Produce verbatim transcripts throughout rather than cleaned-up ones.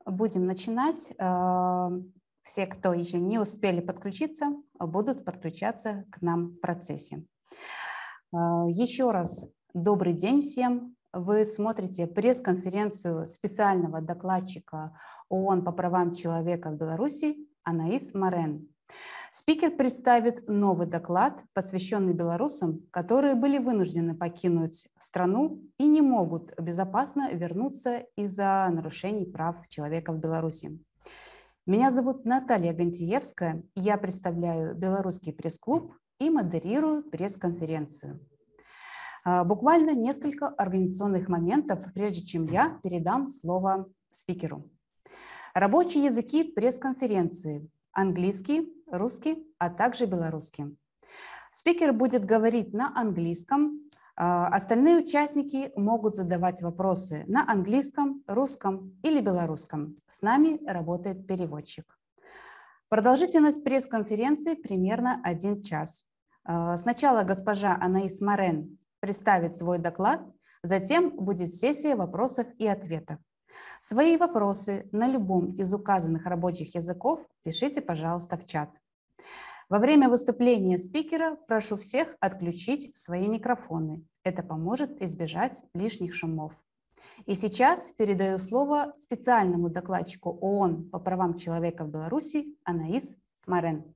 будем начинать. Э, Все, кто еще не успели подключиться, будут подключаться к нам в процессе. Э, Еще раз добрый день всем. Вы смотрите пресс-конференцию специального докладчика ООН по правам человека в Беларуси Анаис Марен. Спикер представит новый доклад, посвященный белорусам, которые были вынуждены покинуть страну и не могут безопасно вернуться из-за нарушений прав человека в Беларуси. Меня зовут Наталья Гантиевская, и я представляю Белорусский пресс-клуб и модерирую пресс-конференцию. Буквально несколько организационных моментов, прежде чем я передам слово спикеру. Рабочие языки пресс-конференции: английский, русский, а также белорусский. Спикер будет говорить на английском. Остальные участники могут задавать вопросы на английском, русском или белорусском. С нами работает переводчик. Продолжительность пресс-конференции примерно один час. Сначала госпожа Анаис Марен представит свой доклад, затем будет сессия вопросов и ответов. Свои вопросы на любом из указанных рабочих языков пишите, пожалуйста, в чат. Во время выступления спикера прошу всех отключить свои микрофоны. Это поможет избежать лишних шумов. И сейчас передаю слово специальному докладчику ООН по правам человека в Беларуси Анаис Марен.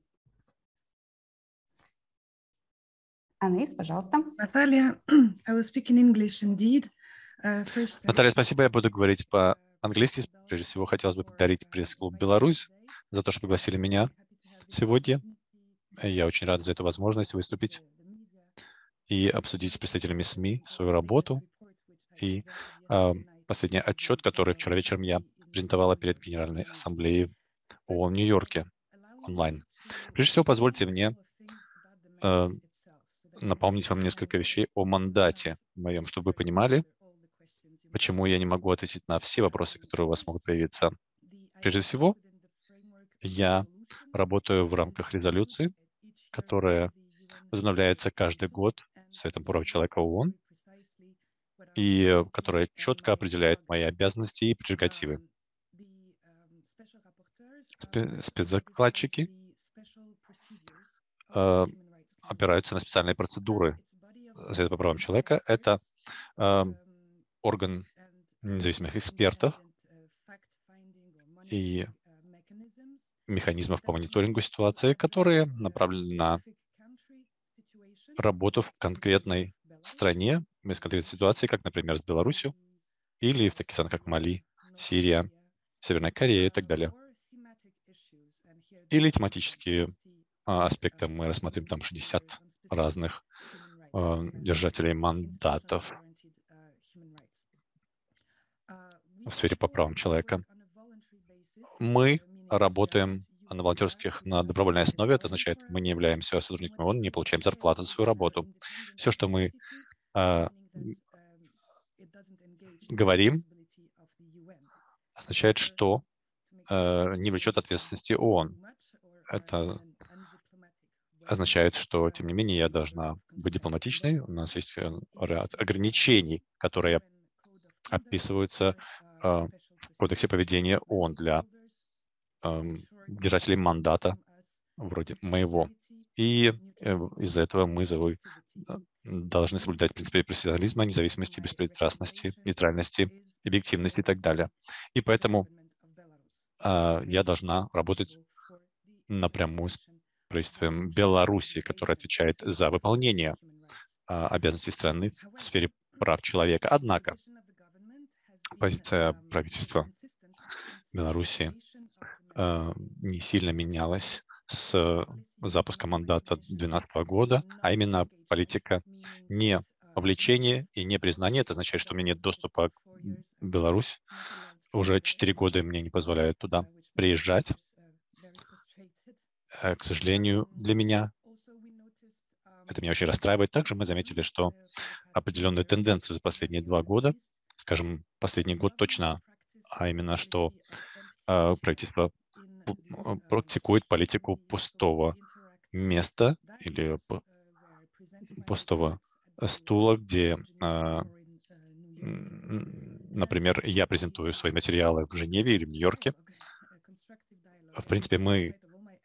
Анаис, пожалуйста. Наталья, I will speak in English indeed. Наталья, спасибо. Я буду говорить по-английски. Прежде всего, хотелось бы поблагодарить пресс-клуб «Беларусь» за то, что пригласили меня сегодня. Я очень рад за эту возможность выступить и обсудить с представителями СМИ свою работу и э, последний отчет, который вчера вечером я презентовала перед Генеральной Ассамблеей ООН в Нью-Йорке онлайн. Прежде всего, позвольте мне э, напомнить вам несколько вещей о мандате моем, чтобы вы понимали, почему я не могу ответить на все вопросы, которые у вас могут появиться. Прежде всего, я работаю в рамках резолюции, которая возобновляется каждый год Советом прав человека ООН и которая четко определяет мои обязанности и прерогативы. Спецдокладчики э, опираются на специальные процедуры Совета по правам человека. Это э, орган независимых экспертов и механизмов по мониторингу ситуации, которые направлены на работу в конкретной стране, в конкретной ситуации, как, например, с Беларусью, или в таких странах, как Мали, Сирия, Северная Корея и так далее. Или тематические а, аспекты. Мы рассмотрим там шестьдесят разных а, держателей мандатов в сфере по правам человека. Мы работаем на волонтерских, на добровольной основе. Это означает, мы не являемся сотрудниками ООН, не получаем зарплату за свою работу. Все, что мы э, говорим, означает, что э, не влечет ответственности ООН. Это означает, что, тем не менее, я должна быть дипломатичной. У нас есть ряд ограничений, которые описываются э, в Кодексе поведения ООН для держателей мандата вроде моего. И из-за этого мы должны соблюдать принципы профессионализма, независимости, беспристрастности, нейтральности, объективности и так далее. И поэтому а, я должна работать напрямую с правительством Беларуси, которое отвечает за выполнение а, обязанностей страны в сфере прав человека. Однако позиция правительства Беларуси не сильно менялась с запуска мандата две тысячи двенадцатого года, а именно политика не вовлечения и не признания. Это означает, что у меня нет доступа к Беларуси. Уже четыре года мне не позволяют туда приезжать. К сожалению, для меня это меня очень расстраивает. Также мы заметили, что определенную тенденцию за последние два года, скажем, последний год точно, а именно, что правительство практикует политику пустого места или пустого стула, где Например, я презентую свои материалы в Женеве или в Нью-Йорке. В принципе, мы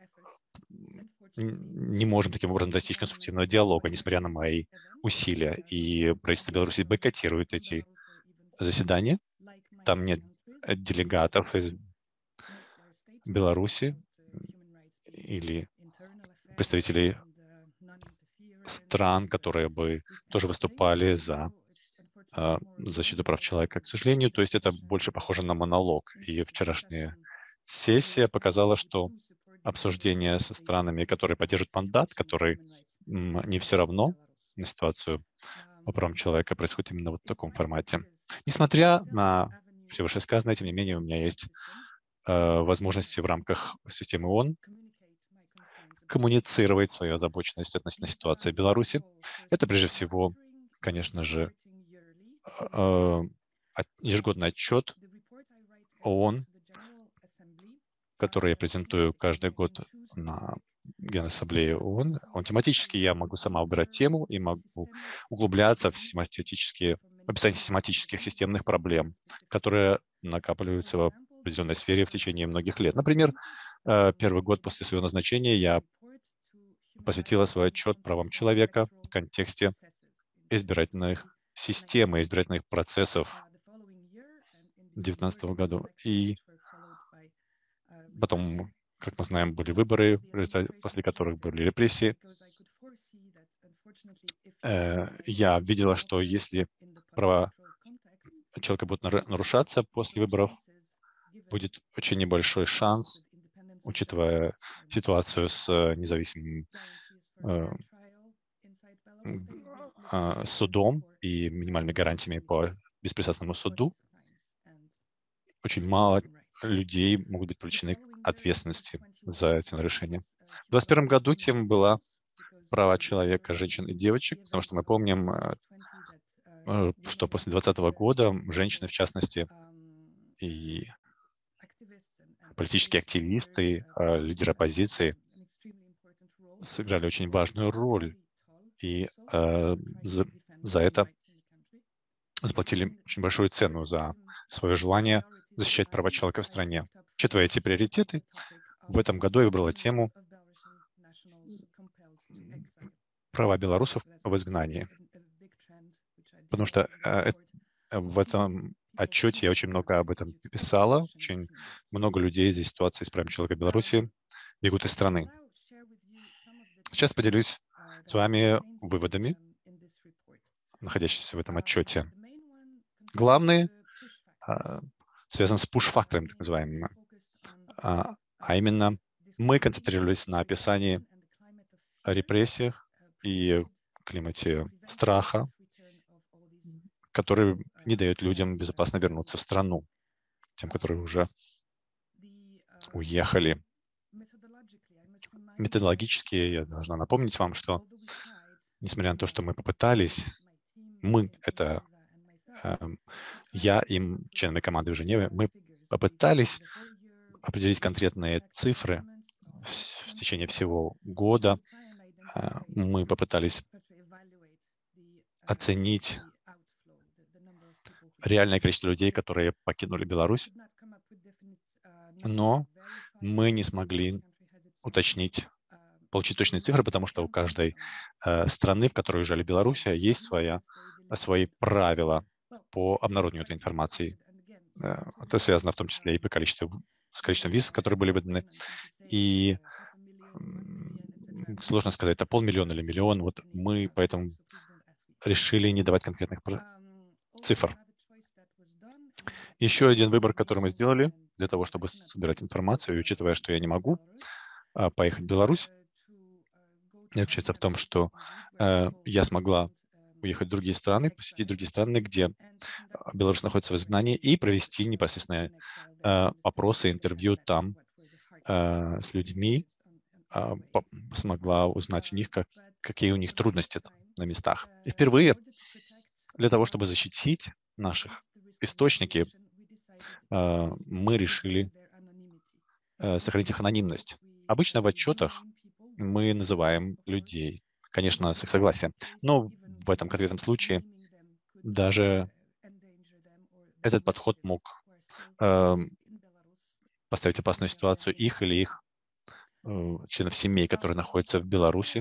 не можем таким образом достичь конструктивного диалога, несмотря на мои усилия. И правительство Беларуси бойкотирует эти заседания. Там нет делегатов из Беларуси или представителей стран, которые бы тоже выступали за э, защиту прав человека. К сожалению, то есть это больше похоже на монолог. И вчерашняя сессия показала, что обсуждение со странами, которые поддерживают мандат, который м, не все равно на ситуацию по правам человека, происходит именно вот в таком формате. Несмотря на все вышесказанное, тем не менее, у меня есть э, возможности в рамках системы ООН коммуницировать свою озабоченность относительно ситуации в Беларуси. Это прежде всего, конечно же, э, ежегодный отчет ООН, который я презентую каждый год на Генассамблее ООН. Он тематический, я могу сама выбирать тему и могу углубляться в систематические, в описание систематических системных проблем, которые накапливаются в определенной сфере в течение многих лет. Например, первый год после своего назначения я посвятила свой отчет правам человека в контексте избирательных систем и избирательных процессов в две тысячи девятнадцатом году. И потом, как мы знаем, были выборы, после которых были репрессии. Я видела, что если права человека будут нарушаться после выборов, будет очень небольшой шанс, учитывая ситуацию с независимым судом и минимальными гарантиями по беспристрастному суду, очень мало людей могут быть привлечены к ответственности за эти нарушения. В двадцать первом году тема была права человека, женщин и девочек, потому что мы помним, что после двадцатого года женщины, в частности, и политические активисты, лидеры оппозиции сыграли очень важную роль, и за, за это заплатили очень большую цену за свое желание защищать права человека в стране. Учитывая эти приоритеты, в этом году я выбрала тему права белорусов в изгнании, потому что э, в этом отчете я очень много об этом писала. Очень много людей из-за ситуации с правами человека в Беларуси бегут из страны. Сейчас поделюсь с вами выводами, находящимися в этом отчете. Главный а, связан с пуш-фактором, так называемым, а, а именно мы концентрировались на описании о репрессиях и климате страха, который не дает людям безопасно вернуться в страну, тем, которые уже уехали. Методологически я должна напомнить вам, что, несмотря на то, что мы попытались, мы, это э, я и члены команды в Женеве, мы попытались определить конкретные цифры в течение всего года. Э, мы попытались оценить реальное количество людей, которые покинули Беларусь, но мы не смогли уточнить, получить точные цифры, потому что у каждой э, страны, в которой уезжали Беларусь, есть своя, свои правила по обнародованию этой информации. Э, это связано в том числе и по количеству, с количеством виз, которые были выданы. И сложно сказать, это полмиллиона или миллион. Вот мы поэтому решили не давать конкретных цифр. Еще один выбор, который мы сделали для того, чтобы собирать информацию, и учитывая, что я не могу а, поехать в Беларусь, заключается в том, что э, я смогла уехать в другие страны, посетить другие страны, где Беларусь находится в изгнании, и провести непосредственные э, опросы, интервью там э, с людьми, э, по, смогла узнать у них, как, какие у них трудности там, на местах. И впервые для того, чтобы защитить наших источники, э, мы решили э, сохранить их анонимность. Обычно в отчетах мы называем людей, конечно, с их согласия, но в этом конкретном случае даже этот подход мог э, поставить в опасную ситуацию их или их э, членов семей, которые находятся в Беларуси.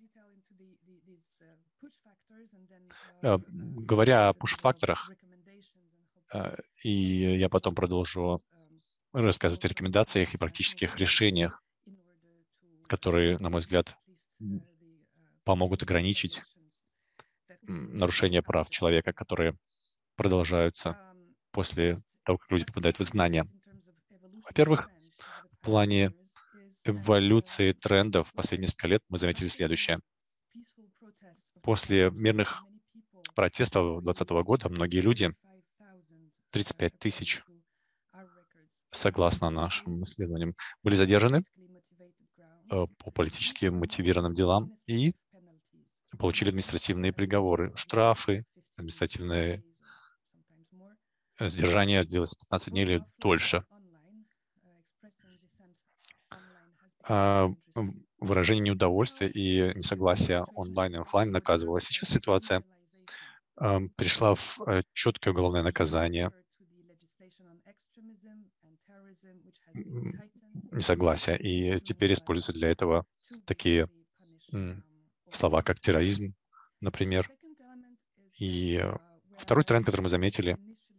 Э, говоря о пуш-факторах, э, и я потом продолжу рассказывать о рекомендациях и практических решениях, которые, на мой взгляд, помогут ограничить нарушения прав человека, которые продолжаются после того, как люди попадают в изгнание. Во-первых, в плане эволюции трендов в последние несколько лет мы заметили следующее. После мирных протестов две тысячи двадцатого года многие люди, тридцать пять тысяч, согласно нашим исследованиям, были задержаны по политически мотивированным делам и получили административные приговоры, штрафы, административные сдержание длилось пятнадцать дней или дольше. А выражение неудовольствия и несогласия онлайн и офлайн наказывалось. Сейчас ситуация а, перешла в а, четкое уголовное наказание. Несогласия. И теперь используются для этого такие м, слова, как терроризм, например. И второй тренд, который мы заметили,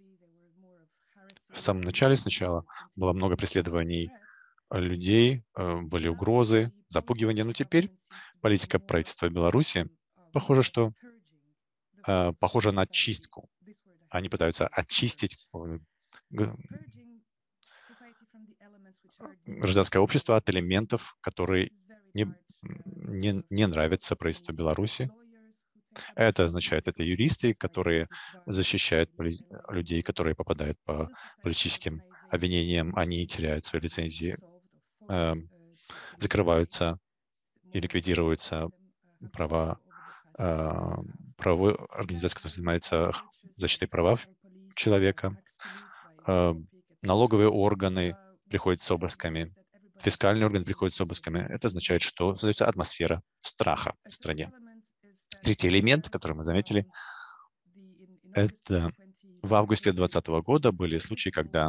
в самом начале сначала было много преследований людей, были угрозы, запугивания, но теперь политика правительства Беларуси похоже, что э, похожа на чистку. Они пытаются очистить гражданское общество от элементов, которые не, не, не нравятся правительству Беларуси. Это означает, это юристы, которые защищают людей, которые попадают по политическим обвинениям, они теряют свои лицензии, э, закрываются и ликвидируются права, э, правовой организации, которая занимается защитой прав человека. Э, налоговые органы приходят с обысками, фискальные органы приходят с обысками. Это означает, что создается атмосфера страха в стране. Третий элемент, который мы заметили, это в августе две тысячи двадцатого года были случаи, когда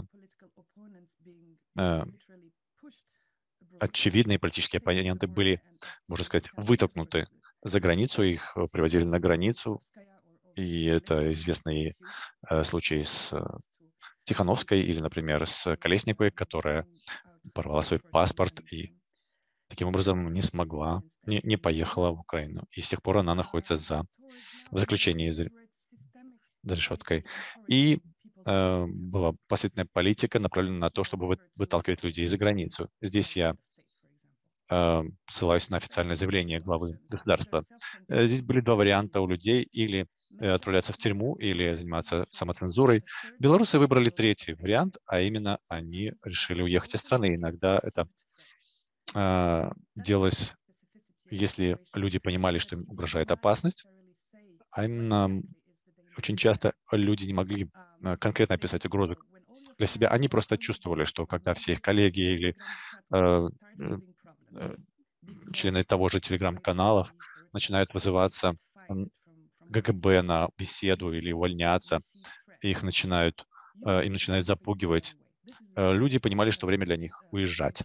э, очевидные политические оппоненты были, можно сказать, вытолкнуты за границу, их привозили на границу, и это известный э, случай с э, Тихановской или, например, с Колесниковой, которая порвала свой паспорт и таким образом не смогла, не, не поехала в Украину. И с тех пор она находится за, в заключении за, за решеткой. И э, была последовательная политика, направленная на то, чтобы вы, выталкивать людей за границу. Здесь я э, ссылаюсь на официальное заявление главы государства. Э, здесь были два варианта у людей: или э, отправляться в тюрьму, или заниматься самоцензурой. Белорусы выбрали третий вариант, а именно они решили уехать из страны. Иногда это э, делалось, если люди понимали, что им угрожает опасность, а именно очень часто люди не могли конкретно описать угрозу для себя. Они просто чувствовали, что когда все их коллеги или э, э, члены того же телеграм-каналов начинают вызываться ГКБ на беседу или увольняться, их начинают, э, им начинают запугивать, э, люди понимали, что время для них уезжать.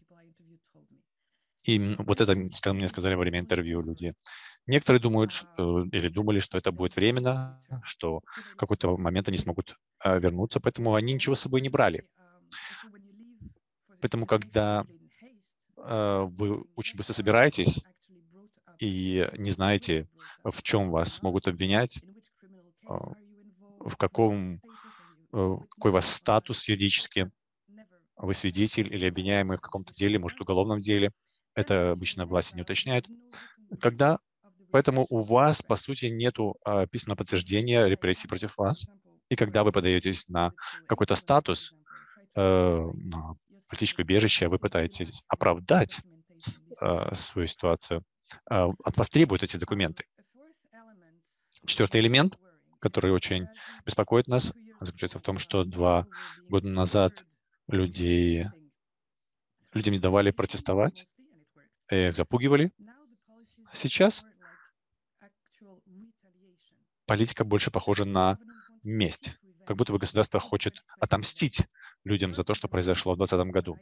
И вот это мне сказали во время интервью люди. Некоторые думают э, или думали, что это будет временно, что в какой-то момент они смогут э, вернуться, поэтому они ничего с собой не брали. Поэтому, когда э, вы очень быстро собираетесь и не знаете, в чем вас могут обвинять, э, в каком, э, какой у вас статус юридически, вы свидетель или обвиняемый в каком-то деле, может, уголовном деле, это обычно власти не уточняют. Когда Поэтому у вас, по сути, нет а, письменного подтверждения репрессий против вас. И когда вы подаетесь на какой-то статус, э, на политическое убежище, вы пытаетесь оправдать э, свою ситуацию, э, от вас требуют эти документы. Четвертый элемент, который очень беспокоит нас, заключается в том, что два года назад людей, людям не давали протестовать, их запугивали. Сейчас политика больше похожа на месть. как будто бы государство хочет отомстить людям за то, что произошло в двадцатом году.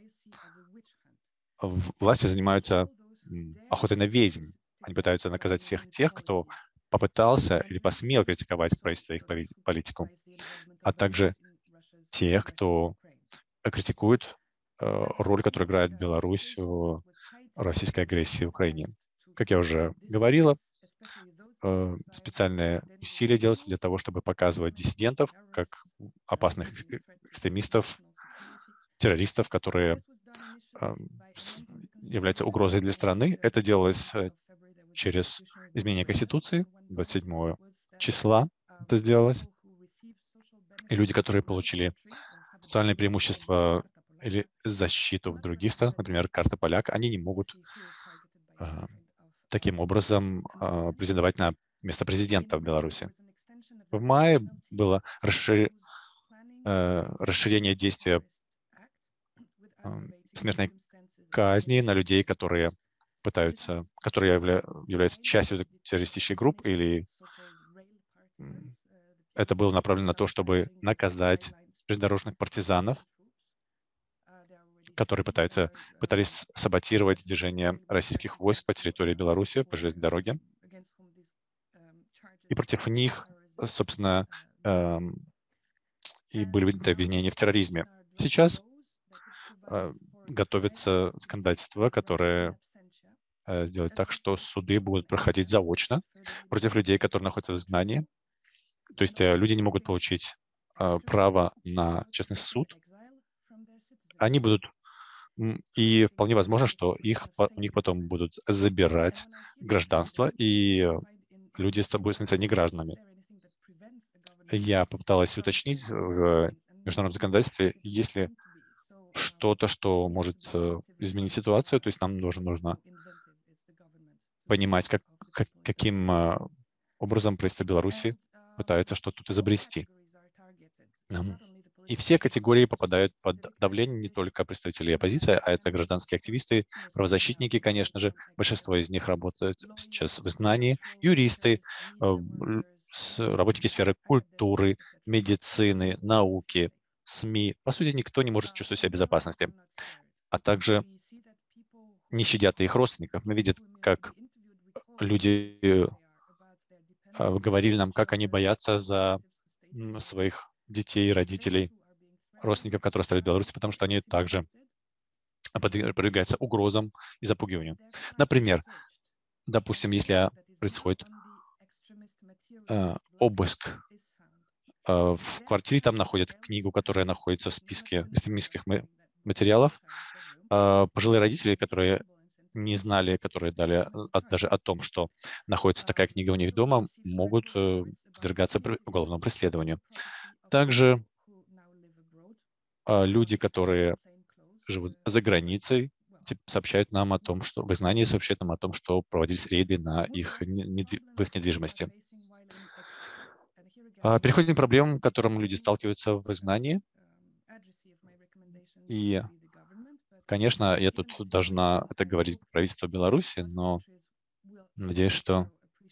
Власти занимаются охотой на ведьм. Они пытаются наказать всех тех, кто попытался или посмел критиковать правительство и их политику, а также тех, кто критикует роль, которую играет Беларусь в российской агрессии в Украине. Как я уже говорила, специальные усилия делаются для того, чтобы показывать диссидентов как опасных экстремистов, террористов, которые являются угрозой для страны. Это делалось через изменение Конституции, двадцать седьмого числа это сделалось. И люди, которые получили социальные преимущества или защиту в других странах, например, карта поляка, они не могут э, таким образом э, претендовать на место президента в Беларуси. В мае было расшир... э, расширение действия э, смертной казни на людей, которые пытаются, которые явля... являются частью террористических групп, или это было направлено на то, чтобы наказать железнодорожных партизанов, которые пытаются, пытались саботировать движение российских войск по территории Беларуси, по железной дороге. И против них, собственно, эм, и были выдвинуты обвинения в терроризме. Сейчас э, готовится законодательство, которое э, сделает так, что суды будут проходить заочно против людей, которые находятся в изгнании. То есть э, люди не могут получить э, право на честный суд. Они будут, и вполне возможно, что их, у них потом будут забирать гражданство, и люди будут становиться негражданами. Я попыталась уточнить в международном законодательстве, есть ли что-то, что может изменить ситуацию, то есть нам нужно, нужно понимать, как, как, каким образом правительство Беларуси пытается что-то тут изобрести. И все категории попадают под давление не только представителей оппозиции, а это гражданские активисты, правозащитники, конечно же. Большинство из них работают сейчас в изгнании, юристы, работники сферы культуры, медицины, науки, СМИ. По сути, никто не может чувствовать себя в безопасности. А также не щадят их родственников. Мы видим, как люди говорили нам, как они боятся за своих детей, родителей, родственников, которые остались в Беларуси, потому что они также подвергаются угрозам и запугиванию. Например, допустим, если происходит э, обыск э, в квартире, там находят книгу, которая находится в списке экстремистских материалов, э, пожилые родители, которые не знали, которые дали от, даже о том, что находится такая книга у них дома, могут э, подвергаться уголовному преследованию. Также э, люди, которые живут за границей, сообщают нам о том, что в изгнании сообщают нам о том, что проводились рейды на их, в их недвижимости. Переходим к проблемам, к которым люди сталкиваются в изгнании. И, конечно, я тут должна это говорить правительству Беларуси, но надеюсь, что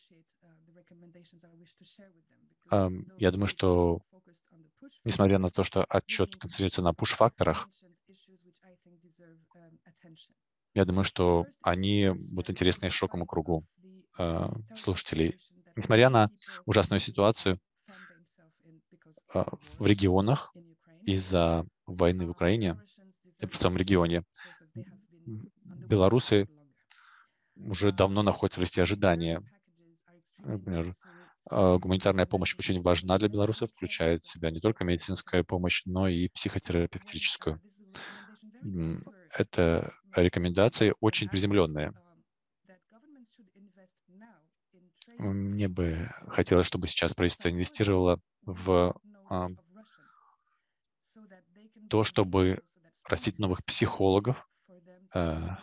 я думаю, что несмотря на то, что отчет концентрируется на пуш-факторах, я думаю, что они будут интересны широкому кругу э, слушателей. Несмотря на ужасную ситуацию э, в регионах из-за войны в Украине, в самом регионе, белорусы уже давно находятся в листе ожидания. Например, гуманитарная помощь очень важна для белорусов, включает в себя не только медицинская помощь, но и психотерапевтическую. Это рекомендации очень приземленные. Мне бы хотелось, чтобы сейчас правительство инвестировало в а, то, чтобы растить новых психологов, а,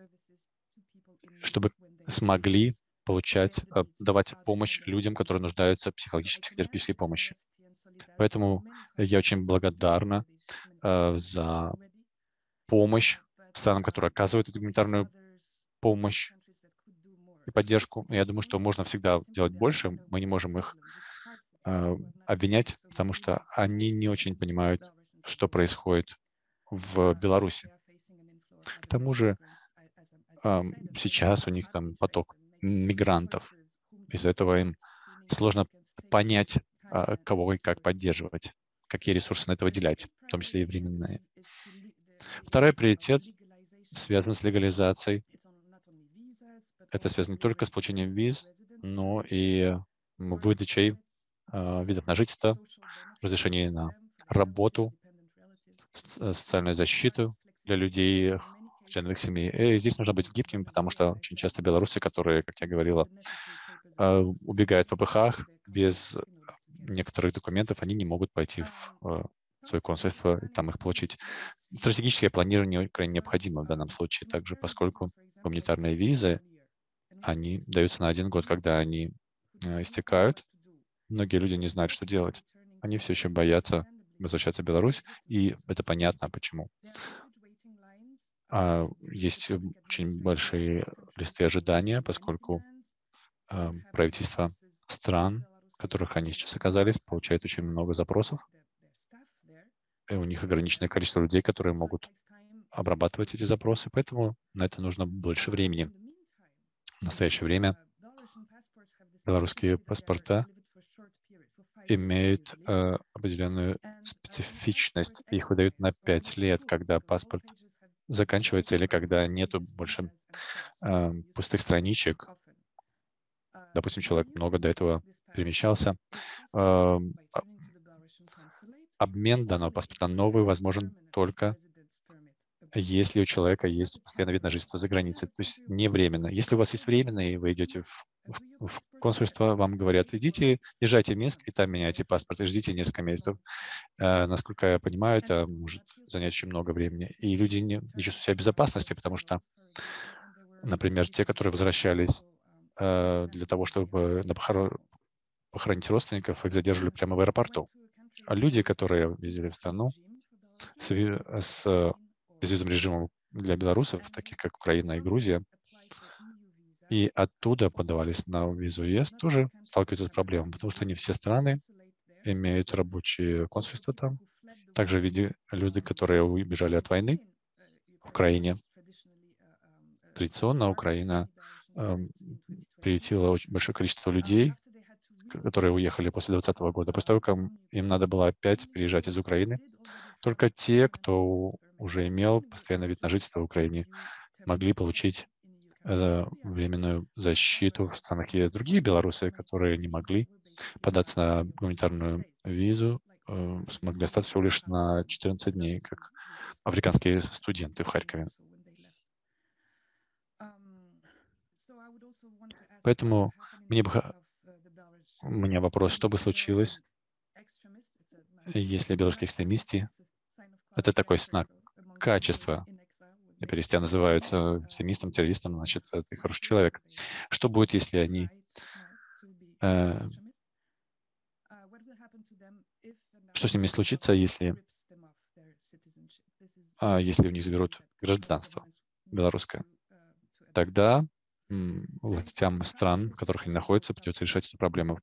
чтобы смогли получать, а, давать помощь людям, которые нуждаются в психологической, психотерапевтической помощи. Поэтому я очень благодарна а, за помощь странам, которые оказывают эту гуманитарную помощь и поддержку. Я думаю, что можно всегда делать больше. Мы не можем их обвинять, потому что они не очень понимают, что происходит в Беларуси. К тому же сейчас у них там поток мигрантов. Из-за этого им сложно понять, кого и как поддерживать, какие ресурсы на это выделять, в том числе и временные. Второй приоритет связан с легализацией. Это связано не только с получением виз, но и выдачей видов на жительство, разрешение на работу, социальную защиту для людей, членов их семьи. И здесь нужно быть гибкими, потому что очень часто белорусы, которые, как я говорила, убегают в ППХ без некоторых документов, они не могут пойти в свое консульство и там их получить. Стратегическое планирование крайне необходимо в данном случае также, поскольку гуманитарные визы, они даются на один год, когда они истекают. Многие люди не знают, что делать. Они все еще боятся возвращаться в Беларусь, и это понятно, почему. А есть очень большие листы ожидания, поскольку а, правительства стран, в которых они сейчас оказались, получают очень много запросов, и у них ограниченное количество людей, которые могут обрабатывать эти запросы, поэтому на это нужно больше времени. В настоящее время белорусские паспорта имеют э, определенную специфичность. Их выдают на пять лет, когда паспорт заканчивается или когда нету больше э, пустых страничек. Допустим, человек много до этого перемещался. Э, обмен данного паспорта новый возможен только если у человека есть постоянный вид на жительство за границей, то есть не временно. Если у вас есть временно, и вы идете в, в, в консульство, вам говорят, идите, езжайте в Минск, и там меняйте паспорт, и ждите несколько месяцев. Э, насколько я понимаю, это может занять очень много времени. И люди не, не чувствуют себя в безопасности, потому что, например, те, которые возвращались э, для того, чтобы на похорон, похоронить родственников, их задерживали прямо в аэропорту. А люди, которые ездили в страну с, с безвизовым режимом для белорусов, таких как Украина и Грузия, и оттуда подавались на визу ЕС, тоже сталкиваются с проблемой, потому что не все страны имеют рабочие консульства там. Также виде люди, которые убежали от войны в Украине. Традиционно Украина э, приютила очень большое количество людей, которые уехали после двадцатого года. После того, как им надо было опять переезжать из Украины, только те, кто уже имел постоянный вид на жительство в Украине, могли получить э, временную защиту в странах ЕС. Другие белорусы, которые не могли податься на гуманитарную визу, э, смогли остаться всего лишь на четырнадцать дней, как африканские студенты в Харькове. Поэтому мне бы, у меня вопрос, что бы случилось, если белорусские экстремисты, это такой знак качества, теперь если тебя называют э, экстремистом, террористом, значит, э, ты хороший человек. Что будет, если они э, что с ними случится, если, а, если у них заберут гражданство белорусское? Тогда м, властям стран, в которых они находятся, придется решать эту проблему.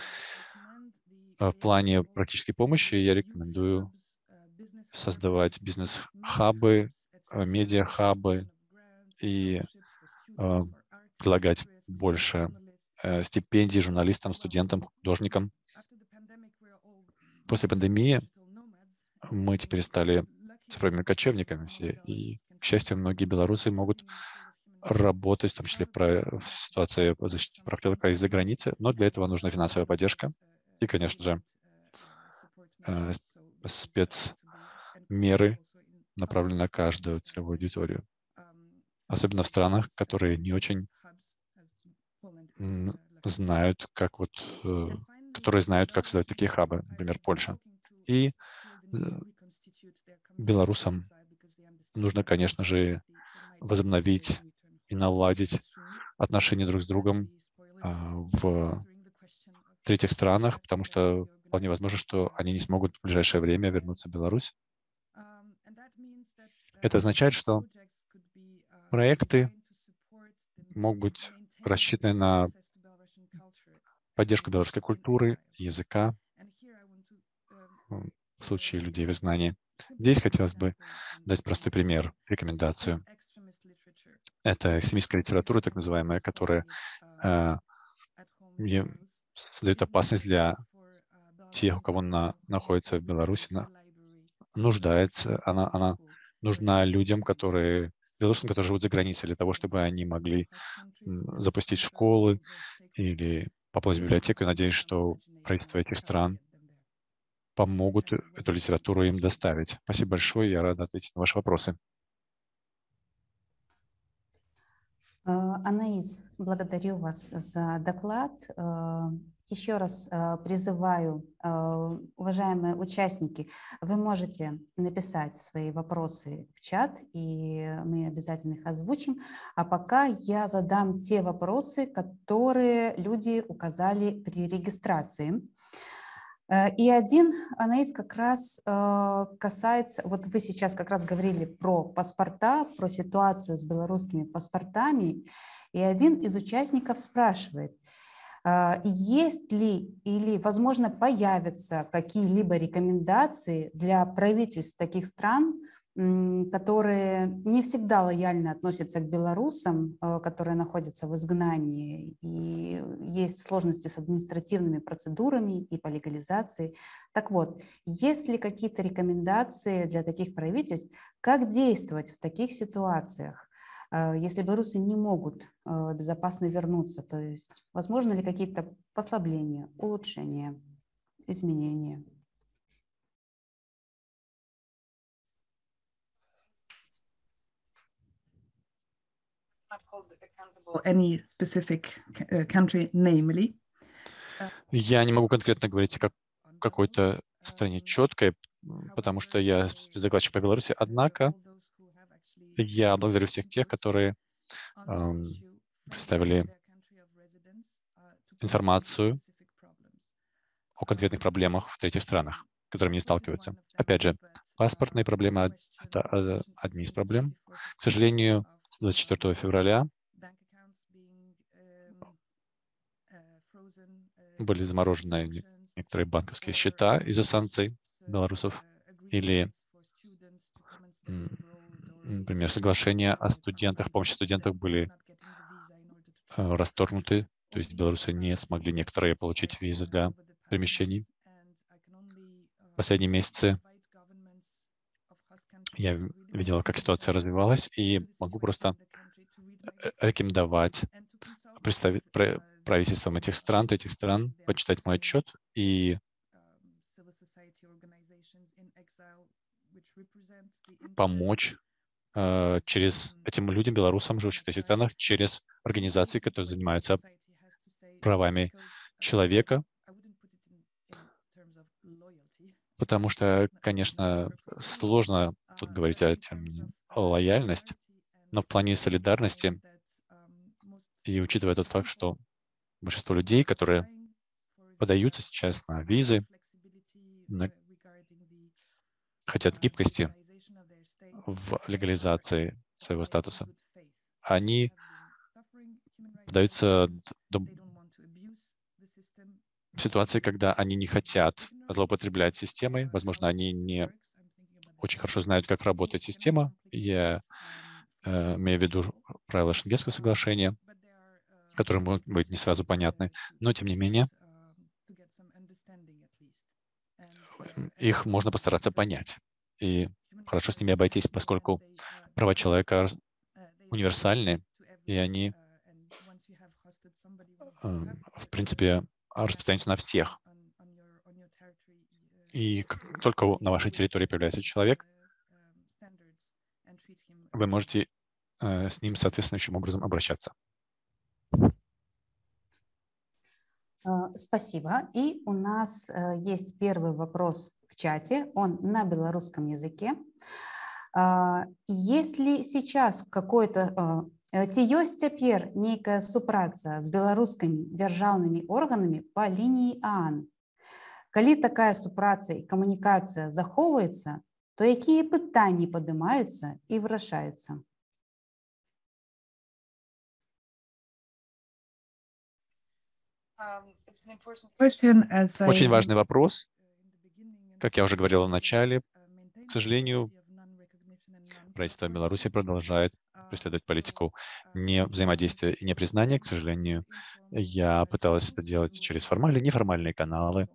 В плане практической помощи я рекомендую создавать бизнес-хабы, медиа-хабы и э, предлагать больше э, стипендий журналистам, студентам, художникам. После пандемии мы теперь стали цифровыми кочевниками все, и, к счастью, многие белорусы могут работать, в том числе про, в ситуации по защите прав человека из-за границы, но для этого нужна финансовая поддержка и, конечно же, э, спецмеры, направленные на каждую целевую аудиторию, особенно в странах, которые не очень знают, как вот, э, которые знают, как создать такие хабы, например, Польша. И белорусам нужно, конечно же, возобновить и наладить отношения друг с другом а, в третьих странах, потому что вполне возможно, что они не смогут в ближайшее время вернуться в Беларусь. Это означает, что проекты могут быть рассчитаны на поддержку белорусской культуры, языка в случае людей в изгнании. Здесь хотелось бы дать простой пример, рекомендацию. Это экстремистская литература, так называемая, которая э, создает опасность для тех, у кого она находится в Беларуси, она нуждается, она, она нужна людям, которые, белорусам, которые живут за границей, для того, чтобы они могли запустить школы или попасть в библиотеку. Я надеюсь, что правительства этих стран помогут эту литературу им доставить. Спасибо большое, я рад ответить на ваши вопросы. Анаис, благодарю вас за доклад. Еще раз призываю, уважаемые участники, вы можете написать свои вопросы в чат, и мы обязательно их озвучим. А пока я задам те вопросы, которые люди указали при регистрации. И один, Анаис, как раз касается, вот вы сейчас как раз говорили про паспорта, про ситуацию с белорусскими паспортами, и один из участников спрашивает, есть ли или, возможно, появятся какие-либо рекомендации для правительств таких стран, которые не всегда лояльно относятся к белорусам, которые находятся в изгнании, и есть сложности с административными процедурами и по легализации. Так вот, есть ли какие-то рекомендации для таких правительств, как действовать в таких ситуациях, если белорусы не могут безопасно вернуться? То есть, возможно ли какие-то послабления, улучшения, изменения? Any specific country, namely. Я не могу конкретно говорить о какой-то стране четкой, потому что я спецдокладчик по Беларуси. Однако я благодарю всех тех, которые эм, представили информацию о конкретных проблемах в третьих странах, с которыми они сталкиваются. Опять же, паспортные проблемы — это одни из проблем. К сожалению, с двадцать четвёртого февраля были заморожены некоторые банковские счета из-за санкций белорусов, или, например, соглашения о студентах, помощи студентам были расторгнуты, то есть белорусы не смогли некоторые получить визы для перемещений. В последние месяцы я видела, как ситуация развивалась, и могу просто рекомендовать представить правительствам этих стран, этих стран, почитать мой отчет и помочь э, через этим людям, белорусам, живущим в этих странах, через организации, которые занимаются правами человека, потому что, конечно, сложно тут говорить о термине лояльность, но в плане солидарности, и учитывая тот факт, что большинство людей, которые подаются сейчас на визы, на... хотят гибкости в легализации своего статуса, они подаются до ситуации, когда они не хотят злоупотреблять системой. Возможно, они не очень хорошо знают, как работает система. Я э, имею в виду правила Шенгенского соглашения, которые могут быть не сразу понятны, но, тем не менее, их можно постараться понять. И хорошо с ними обойтись, поскольку права человека универсальны, и они, в принципе, распространяются на всех. И как только на вашей территории появляется человек, вы можете э, с ним соответствующим образом обращаться. Спасибо. И у нас есть первый вопрос в чате, он на белорусском языке. Есть ли сейчас какой-то, ці ёсць цяпер нейкая супраца з беларускімі дзяржаўнымі органамі по лініі ААН? Калі такая супраца і камунікацыя захоўваецца, то якія пытанні падымаюцца і вырашаюцца? Очень важный вопрос. Как я уже говорил в начале, к сожалению, правительство Беларуси продолжает преследовать политику не взаимодействия и непризнания. К сожалению, я пыталась это делать через формальные и неформальные каналы,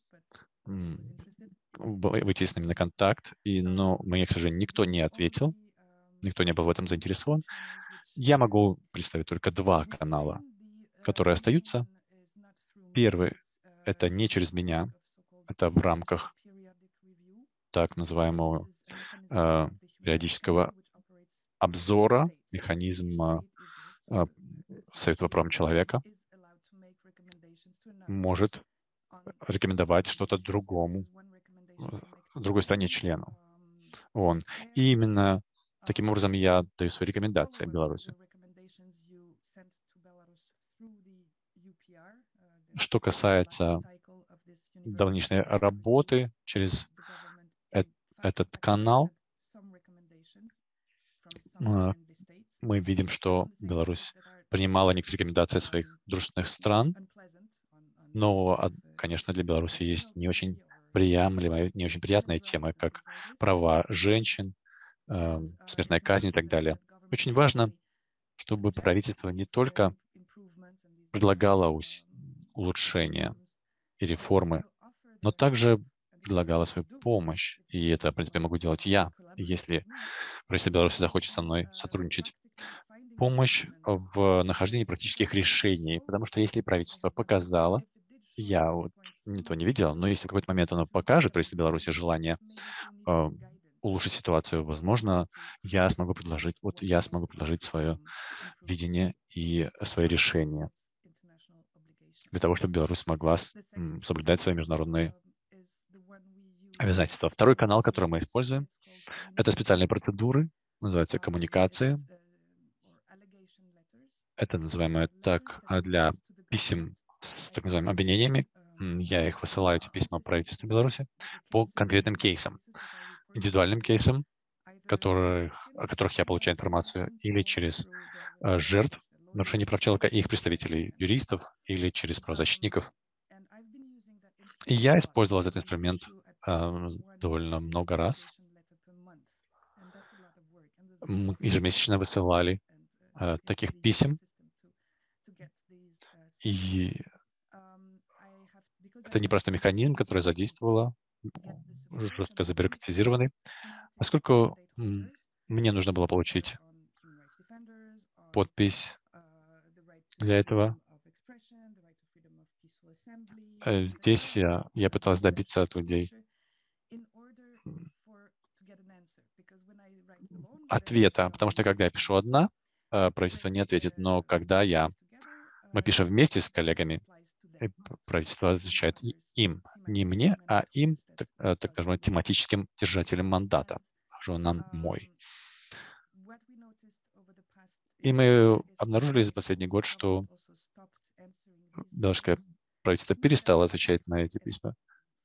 выйти с ними на контакт, и, но мне, к сожалению, никто не ответил, никто не был в этом заинтересован. Я могу представить только два канала, которые остаются. Первый — это не через меня, это в рамках так называемого э, периодического обзора, механизма э, Совета по правам человека может рекомендовать что-то другому, другой стране-члену. Он. И именно таким образом я даю свои рекомендации Беларуси. Что касается давнишней работы через этот канал, мы видим, что Беларусь принимала некоторые рекомендации своих дружественных стран, но, конечно, для Беларуси есть не очень приемлемая, не очень приятная тема, как права женщин, э, смертная казнь и так далее. Очень важно, чтобы правительство не только предлагало улучшения и реформы, но также предлагало свою помощь. И это, в принципе, могу делать я, если правительство Беларуси захочет со мной сотрудничать. Помощь в нахождении практических решений, потому что если правительство показало, я вот этого не видел, но если в какой-то момент оно покажет, правительство Беларуси, желание э, улучшить ситуацию, возможно, я смогу предложить, вот я смогу предложить свое видение и свои решения для того, чтобы Беларусь смогла соблюдать свои международные обязательства. Второй канал, который мы используем, это специальные процедуры, называются коммуникации. Это называемое так для писем с так называемыми обвинениями. Я их высылаю, эти письма правительству Беларуси по конкретным кейсам, индивидуальным кейсам, которых, о которых я получаю информацию или через э, жертв нарушений прав человека и их представителей, юристов, или через правозащитников. И я использовал этот инструмент э, довольно много раз. Мы ежемесячно высылали э, таких писем, и это непростой механизм, который задействовала, жестко забюрократизированный, поскольку мне нужно было получить подпись для этого. Здесь я, я пыталась добиться от людей ответа, потому что когда я пишу одна, правительство не ответит, но когда я, мы пишем вместе с коллегами, правительство отвечает им, не мне, а им, так, так скажем, тематическим держателям мандата, нам мой. И мы обнаружили за последний год, что белорусское правительство перестало отвечать на эти письма.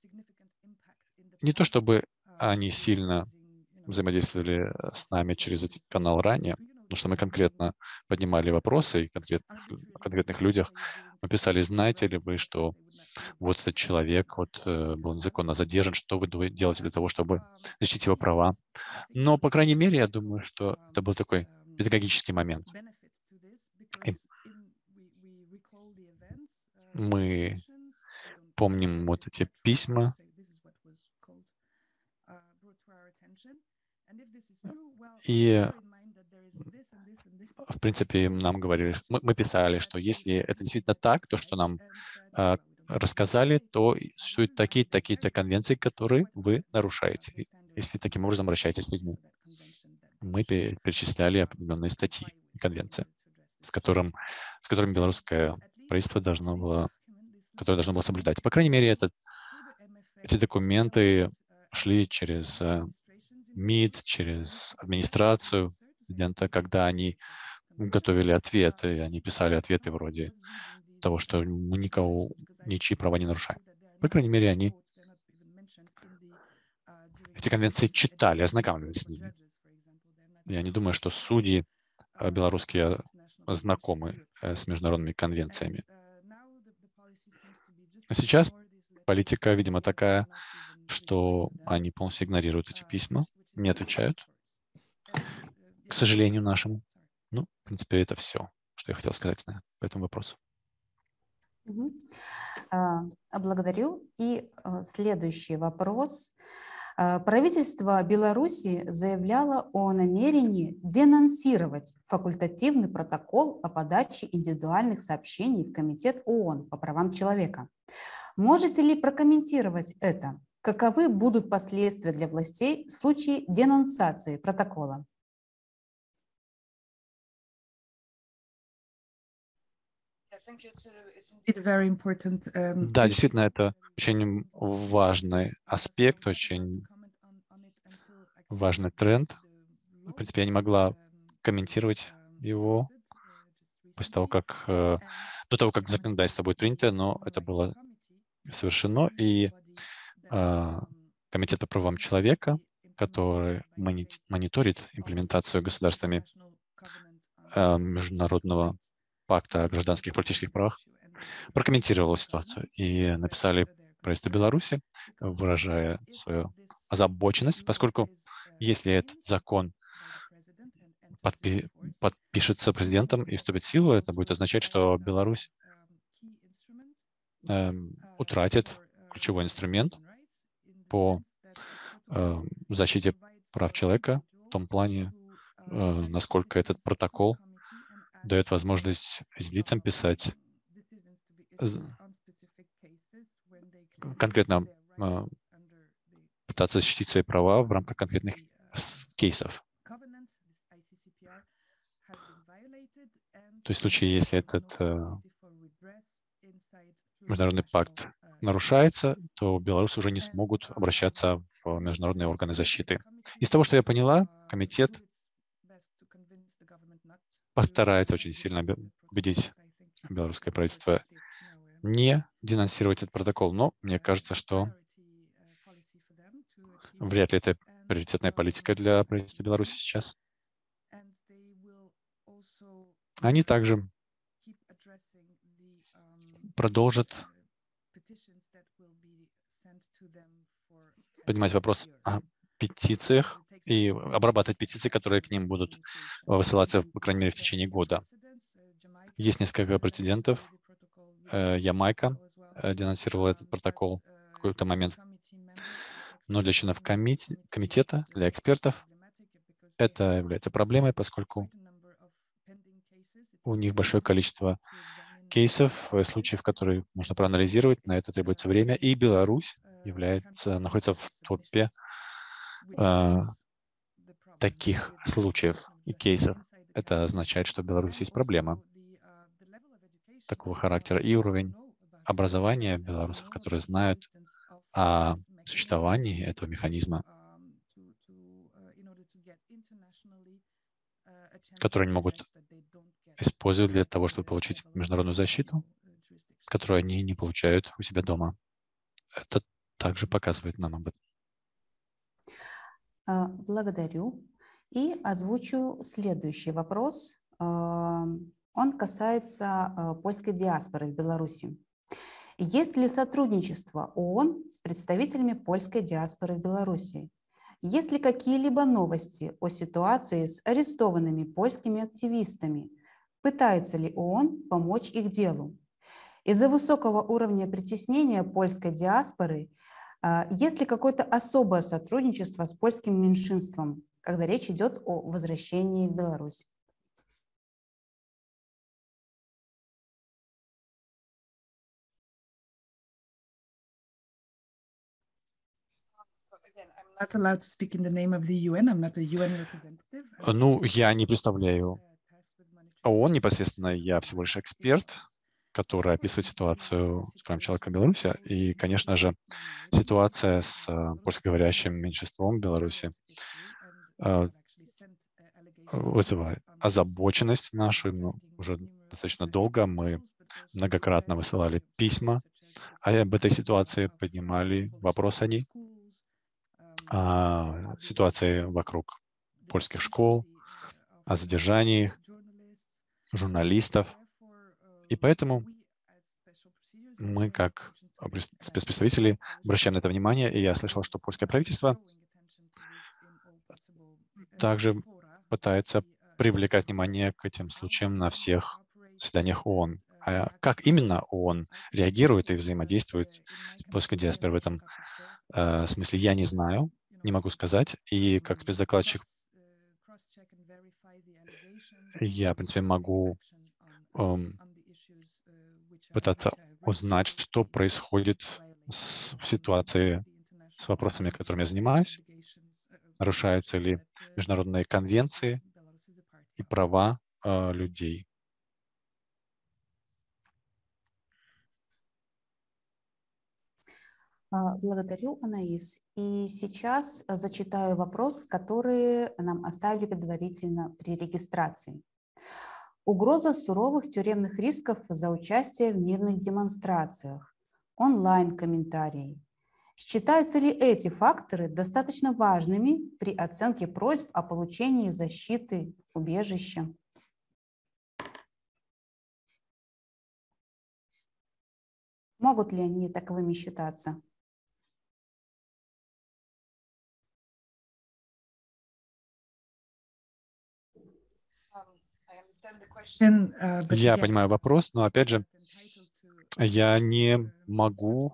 Не то чтобы они сильно взаимодействовали с нами через этот канал ранее, потому что мы конкретно поднимали вопросы и конкрет, о конкретных людях. Мы писали, знаете ли вы, что вот этот человек вот, был незаконно задержан, что вы делаете для того, чтобы защитить его права. Но, по крайней мере, я думаю, что это был такой педагогический момент. И мы помним вот эти письма, и, в принципе, нам говорили, мы, мы писали, что если это действительно так, то, что нам э, рассказали, то существуют такие-то, такие-то конвенции, которые вы нарушаете, если таким образом обращаетесь с людьми. Мы перечисляли определенные статьи и конвенции, с, которым, с которыми белорусское правительство должно было, которое должно было соблюдать. По крайней мере, этот, эти документы шли через э, МИД, через администрацию президента, когда они готовили ответы, они писали ответы вроде того, что мы никого, ничьи права не нарушаем. По крайней мере, они эти конвенции читали, ознакомливались с ними. Я не думаю, что судьи белорусские знакомы с международными конвенциями. Сейчас политика, видимо, такая, что они полностью игнорируют эти письма, не отвечают, к сожалению нашему. Ну, в принципе, это все, что я хотел сказать на, по этому вопросу. Мгм. А, Благодарю. И а, следующий вопрос. А, Правительство Беларуси заявляло о намерении денонсировать факультативный протокол о подаче индивидуальных сообщений в Комитет ООН по правам человека. Можете ли прокомментировать это? Каковы будут последствия для властей в случае денонсации протокола? Да, действительно, это очень важный аспект, очень важный тренд. В принципе, я не могла комментировать его после того, как э, до того, как законодательство будет принято, но это было совершено, и э, Комитет по правам человека, который мони- мониторит имплементацию государствами э, Международного пакта о гражданских и политических правах, прокомментировал ситуацию и написали правительство Беларуси, выражая свою озабоченность, поскольку если этот закон подпи- подпишется президентом и вступит в силу, это будет означать, что Беларусь э, утратит ключевой инструмент по э, защите прав человека в том плане, э, насколько этот протокол дает возможность физлицам писать з- конкретно э, пытаться защитить свои права в рамках конкретных с- кейсов. То есть в случае, если этот э, международный пакт нарушается, то белорусы уже не смогут обращаться в международные органы защиты. Из того, что я поняла, комитет постарается очень сильно обе- убедить белорусское правительство не денонсировать этот протокол. Но мне кажется, что вряд ли это приоритетная политика для правительства Беларуси сейчас. Они также продолжат поднимать вопрос о петициях и обрабатывать петиции, которые к ним будут высылаться, по крайней мере, в течение года. Есть несколько прецедентов. Э, Ямайка э, денонсировала этот протокол в какой-то момент. Но для членов комит- комитета, для экспертов, это является проблемой, поскольку у них большое количество кейсов, э, случаев, которые можно проанализировать, на это требуется время, и Беларусь является, находится в топе э, таких случаев и кейсов. Это означает, что в Беларуси есть проблема такого характера, и уровень образования белорусов, которые знают о существовании этого механизма, который они могут использовать для того, чтобы получить международную защиту, которую они не получают у себя дома. Это также показывает нам об этом. А, Благодарю. И озвучу следующий вопрос. А, Он касается а, польской диаспоры в Беларуси. Есть ли сотрудничество ООН с представителями польской диаспоры в Беларуси? Есть ли какие-либо новости о ситуации с арестованными польскими активистами? Пытается ли ООН помочь их делу? Из-за высокого уровня притеснения польской диаспоры а, есть ли какое-то особое сотрудничество с польским меньшинством, когда речь идет о возвращении в Беларусь? Ну, я не представляю ООН непосредственно, я всего лишь эксперт, который описывает ситуацию с правами человека в Беларуси. И, конечно же, ситуация с э, польскоговорящим меньшинством в Беларуси э, вызывает озабоченность нашу. Ну, уже достаточно долго мы многократно высылали письма, а об этой ситуации поднимали вопрос о ней, о ситуации вокруг польских школ, о задержании журналистов. И поэтому мы, как спецпредставители обращают на это внимание, и я слышал, что польское правительство также пытается привлекать внимание к этим случаям на всех заседаниях ООН. А как именно ООН реагирует и взаимодействует с польской диаспорой в этом э, смысле, я не знаю, не могу сказать. И как спецдокладчик я, в принципе, могу эм, пытаться узнать, что происходит с, в ситуации с вопросами, которыми я занимаюсь, нарушаются ли международные конвенции и права э, людей. Благодарю, Анаис. И сейчас зачитаю вопрос, который нам оставили предварительно при регистрации. Угроза суровых тюремных рисков за участие в мирных демонстрациях. Онлайн-комментарии. Считаются ли эти факторы достаточно важными при оценке просьб о получении защиты, убежища? Могут ли они таковыми считаться? Я понимаю вопрос, но опять же, я не могу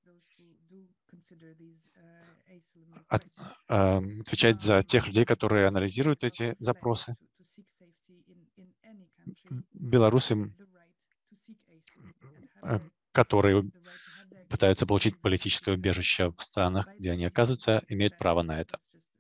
от, э, отвечать за тех людей, которые анализируют эти запросы. Белорусы, э, которые пытаются получить политическое убежище в странах, где они оказываются, имеют право на это.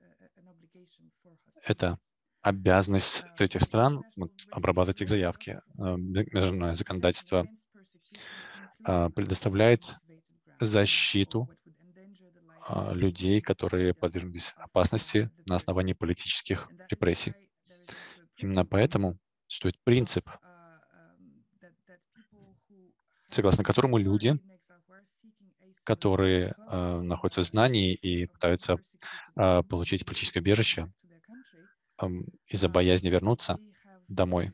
Это обязанность третьих стран вот, обрабатывать их заявки. Международное законодательство предоставляет защиту людей, которые подверглись опасности на основании политических репрессий. Именно поэтому существует принцип, согласно которому люди, которые э, находятся в знании и пытаются э, получить политическое убежище э, из-за боязни вернуться домой,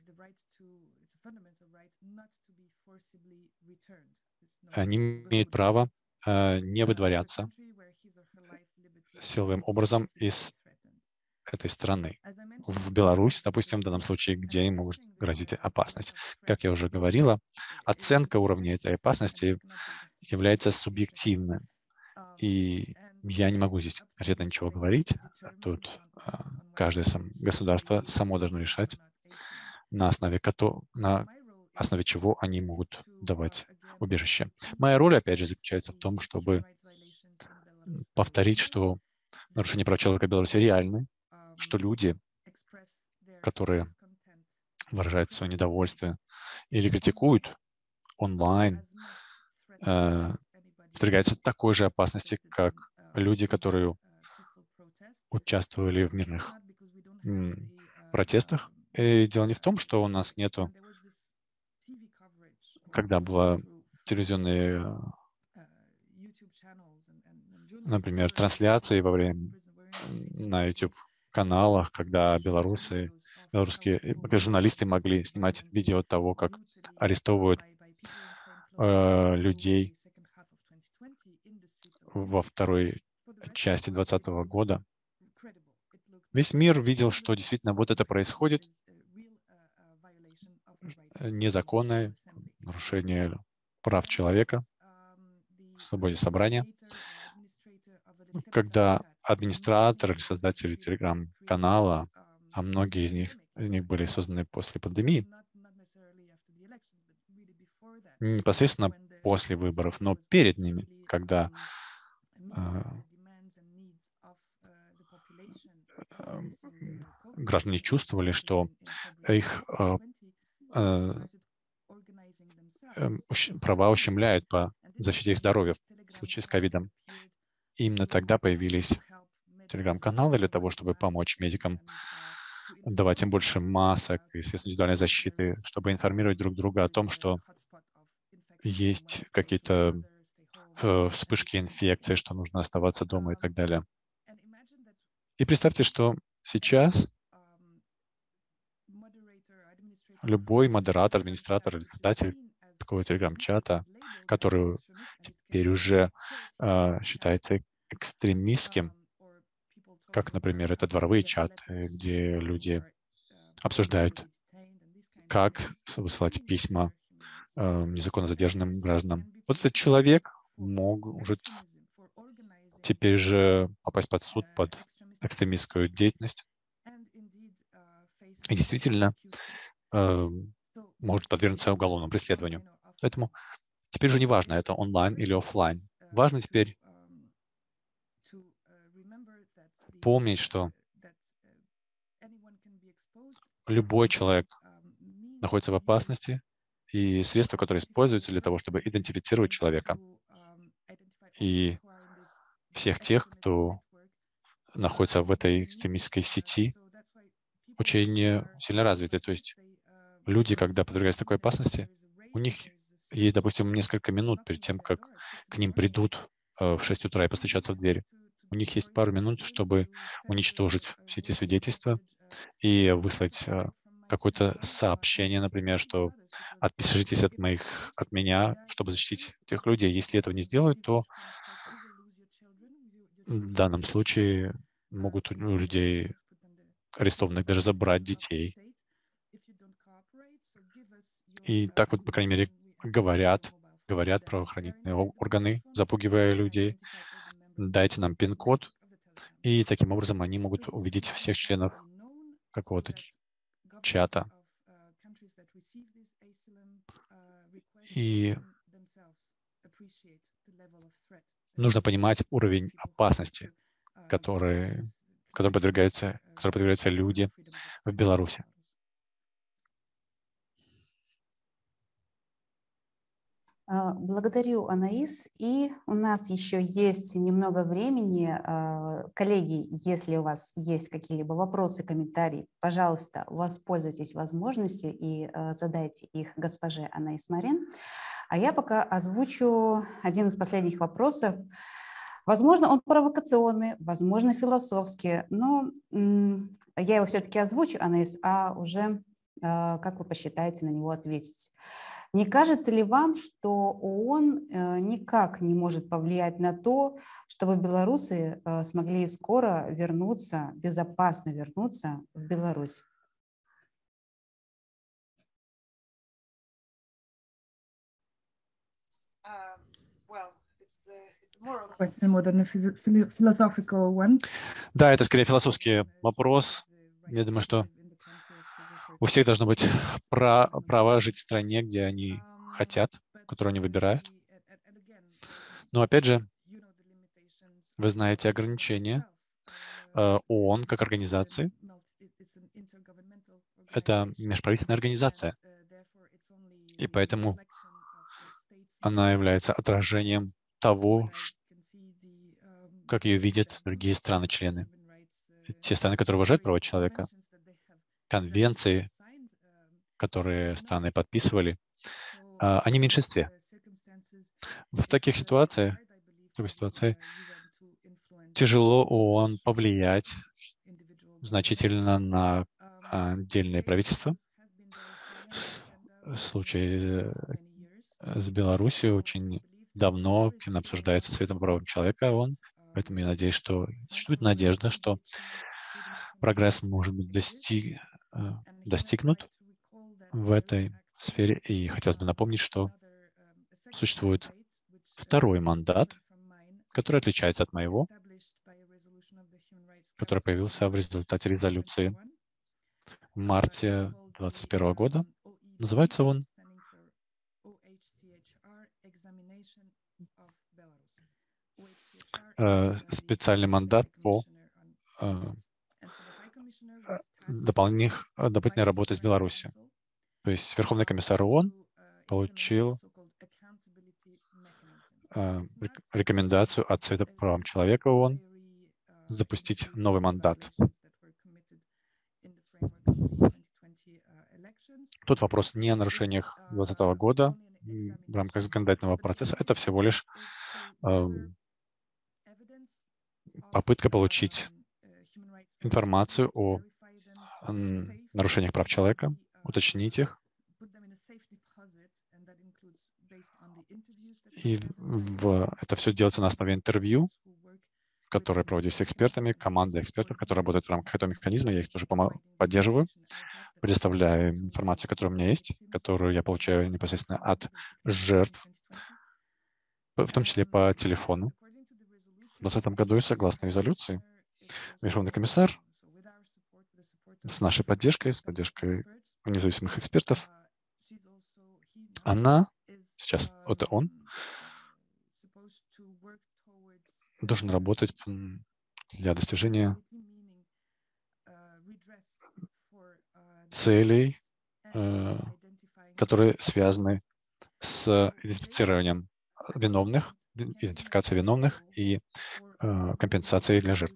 они имеют право э, не выдворяться силовым образом из этой страны. В Беларусь, допустим, в данном случае, где им может грозить опасность. Как я уже говорила, оценка уровня этой опасности является субъективным. И я не могу здесь конкретно ничего говорить. Тут а, каждое сам, государство само должно решать, на основе, кото, на основе чего они могут давать убежище. Моя роль, опять же, заключается в том, чтобы повторить, что нарушения прав человека в Беларуси реальны, что люди, которые выражают свое недовольство или критикуют онлайн, э, подвергаются такой же опасности, как люди, которые участвовали в мирных м, протестах. И дело не в том, что у нас нету, когда была телевизионная, например, трансляции во время на YouTube-каналах, когда белорусы, белорусские журналисты могли снимать видео того, как арестовывают э, людей во второй части двадцатого года. Весь мир видел, что действительно вот это происходит, незаконное нарушение прав человека, свободе собрания, когда администратор или создатели телеграм-канала, а многие из них, из них были созданы после пандемии, непосредственно после выборов, но перед ними, когда э, э, граждане чувствовали, что их э, э, э, права ущемляют по защите их здоровья в случае с ковидом. Именно тогда появились телеграм-каналы для того, чтобы помочь медикам, давать им больше масок и средств индивидуальной защиты, чтобы информировать друг друга о том, что есть какие-то э, вспышки инфекции, что нужно оставаться дома и так далее. И представьте, что сейчас любой модератор, администратор или создатель такого телеграм-чата, который теперь уже э, считается экстремистским, как, например, это дворовые чаты, где люди обсуждают, как высылать письма э, незаконно задержанным гражданам. Вот этот человек может теперь же попасть под суд, под экстремистскую деятельность. И действительно э, может подвергнуться уголовному преследованию. Поэтому теперь уже не важно, это онлайн или офлайн. Важно теперь помнить, что любой человек находится в опасности, и средства, которые используются для того, чтобы идентифицировать человека, и всех тех, кто находится в этой экстремистской сети, очень сильно развиты. То есть люди, когда подвергаются такой опасности, у них есть, допустим, несколько минут перед тем, как к ним придут э, в шесть утра и постучатся в дверь. У них есть пару минут, чтобы уничтожить все эти свидетельства и выслать э, какое-то сообщение, например, что отпишитесь от моих, от меня, чтобы защитить тех людей. Если этого не сделают, то в данном случае могут у людей арестованных даже забрать детей. И так вот, по крайней мере, говорят, говорят правоохранительные органы, запугивая людей. Дайте нам пин-код, и таким образом они могут увидеть всех членов какого-то чата. И нужно понимать уровень опасности, который, который подвергаются, который подвергаются люди в Беларуси. Благодарю, Анаис. И у нас еще есть немного времени. Коллеги, если у вас есть какие-либо вопросы, комментарии, пожалуйста, воспользуйтесь возможностью и задайте их госпоже Анаис Марин. А я пока озвучу один из последних вопросов. Возможно, он провокационный, возможно, философский, но я его все-таки озвучу, Анаис, а уже, как вы посчитаете, на него ответить. Не кажется ли вам, что ООН никак не может повлиять на то, чтобы белорусы смогли скоро вернуться, безопасно вернуться в Беларусь? Да, это скорее философский вопрос. Я думаю, что у всех должно быть право жить в стране, где они хотят, которую они выбирают. Но опять же, вы знаете ограничения ООН как организации. Это межправительственная организация, и поэтому она является отражением того, как ее видят другие страны-члены. Те страны, которые уважают права человека, конвенции, которые страны подписывали, они в меньшинстве. В таких ситуациях, в такой ситуации тяжело ООН повлиять значительно на отдельные правительства. Случай с Беларусью очень давно активно обсуждается Советом по правам человека ООН, поэтому я надеюсь, что существует надежда, что прогресс может быть достиг, достигнут в этой сфере. И хотелось бы напомнить, что существует второй мандат, который отличается от моего, который появился в результате резолюции в марте двадцать первого года. Называется он «Специальный мандат по дополнительной работе с Беларусью». То есть Верховный комиссар ООН получил рекомендацию от Совета по правам человека ООН запустить новый мандат. Тут вопрос не о нарушениях двадцатого года в рамках законодательного процесса. Это всего лишь э, попытка получить информацию о нарушениях прав человека, уточнить их. И в, это все делается на основе интервью, которые проводятся экспертами, командой экспертов, которые работают в рамках этого механизма. Я их тоже поддерживаю, предоставляю информацию, которая у меня есть, которую я получаю непосредственно от жертв, в том числе по телефону. В двадцатом году, и согласно резолюции, Верховный комиссар с нашей поддержкой, с поддержкой независимых экспертов, она, сейчас это он, должен работать для достижения целей, э, которые связаны с идентифицированием виновных, идентификацией виновных и э, компенсацией для жертв.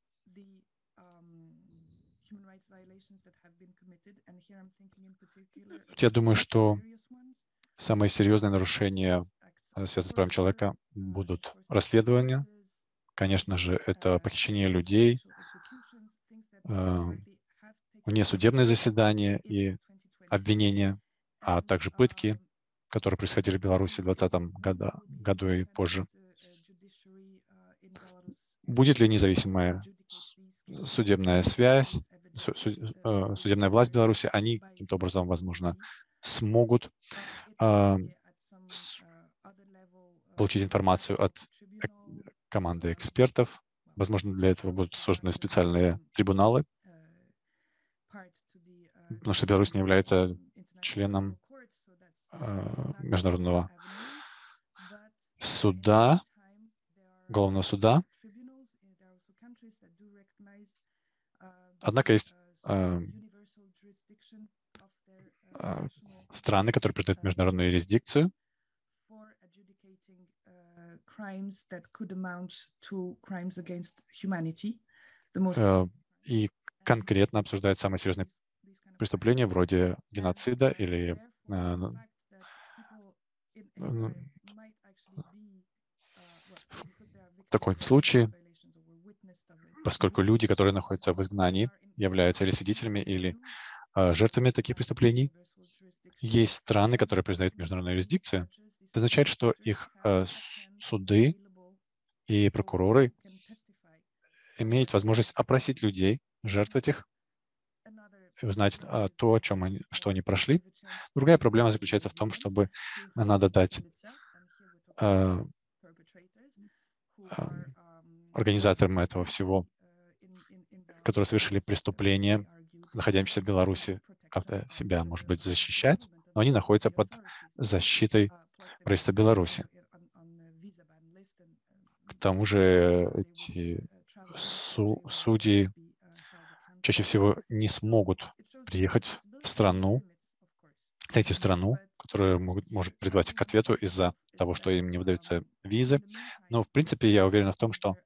Я думаю, что самые серьезные нарушения, связанные с правами человека, будут расследования. Конечно же, это похищение людей, внесудебные заседания и обвинения, а также пытки, которые происходили в Беларуси в двадцатом году и позже. Будет ли независимая судебная связь, судебная власть Беларуси? Они каким-то образом, возможно, смогут получить информацию от команды экспертов. Возможно, для этого будут созданы специальные трибуналы, потому что Беларусь не является членом э, Международного суда, Уголовного суда. Однако есть э, э, страны, которые признают международную юрисдикцию, э, и конкретно обсуждают самые серьезные преступления вроде геноцида или э, в таком случае, поскольку люди, которые находятся в изгнании, являются или свидетелями, или э, жертвами таких преступлений, есть страны, которые признают международную юрисдикцию. Это означает, что их э, суды и прокуроры имеют возможность опросить людей, жертв этих, и узнать а, то, о чем они, что они прошли. Другая проблема заключается в том, чтобы надо дать а, а, организаторам этого всего, которые совершили преступление, находящиеся в Беларуси, как-то себя, может быть, защищать, но они находятся под защитой правительства Беларуси. К тому же эти су судьи чаще всего не смогут приехать в страну, в третью страну, которая могут, может призвать к ответу из-за того, что им не выдаются визы. Но, в принципе, я уверен в том, что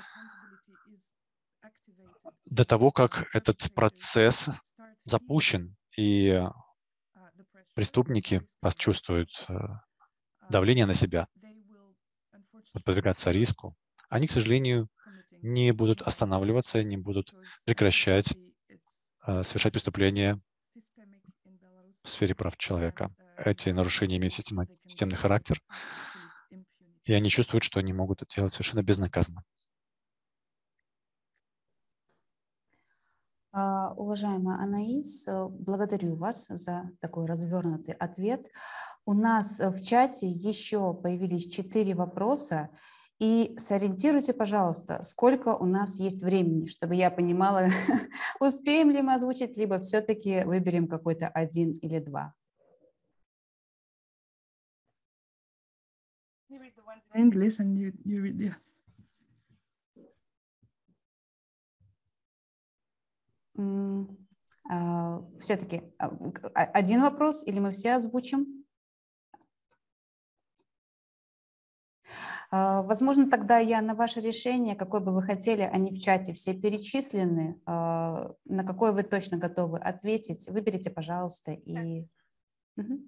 до того, как этот процесс запущен, и преступники почувствуют давление на себя, будут подвергаться риску, они, к сожалению, не будут останавливаться, не будут прекращать э, совершать преступления в сфере прав человека. Эти нарушения имеют система, системный характер, и они чувствуют, что они могут это делать совершенно безнаказанно. Уважаемая Анаис, благодарю вас за такой развернутый ответ. У нас в чате еще появились четыре вопроса. И сориентируйте, пожалуйста, сколько у нас есть времени, чтобы я понимала, успеем ли мы озвучить, либо все-таки выберем какой-то один или два. English and you, you read, yeah. Все-таки один вопрос или мы все озвучим? Возможно, тогда я на ваше решение, какое бы вы хотели, они в чате все перечислены, на какое вы точно готовы ответить, выберите, пожалуйста. И... Uh-huh.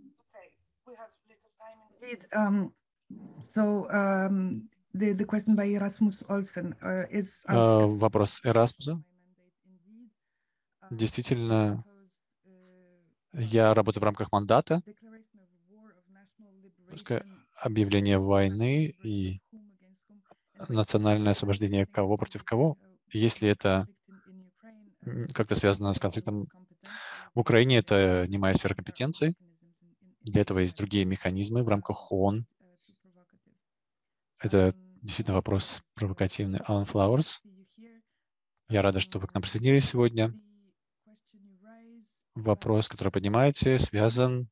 um, so, um, the, the question by Erasmus Olsen uh, is... Uh, вопрос Эрасмуса. Действительно, я работаю в рамках мандата объявление войны и национальное освобождение кого против кого, если это как-то связано с конфликтом в Украине, это не моя сфера компетенции. Для этого есть другие механизмы в рамках ООН. Это действительно вопрос провокативный. Alan Flowers, я рада, что вы к нам присоединились сегодня. Вопрос, который поднимаете, связан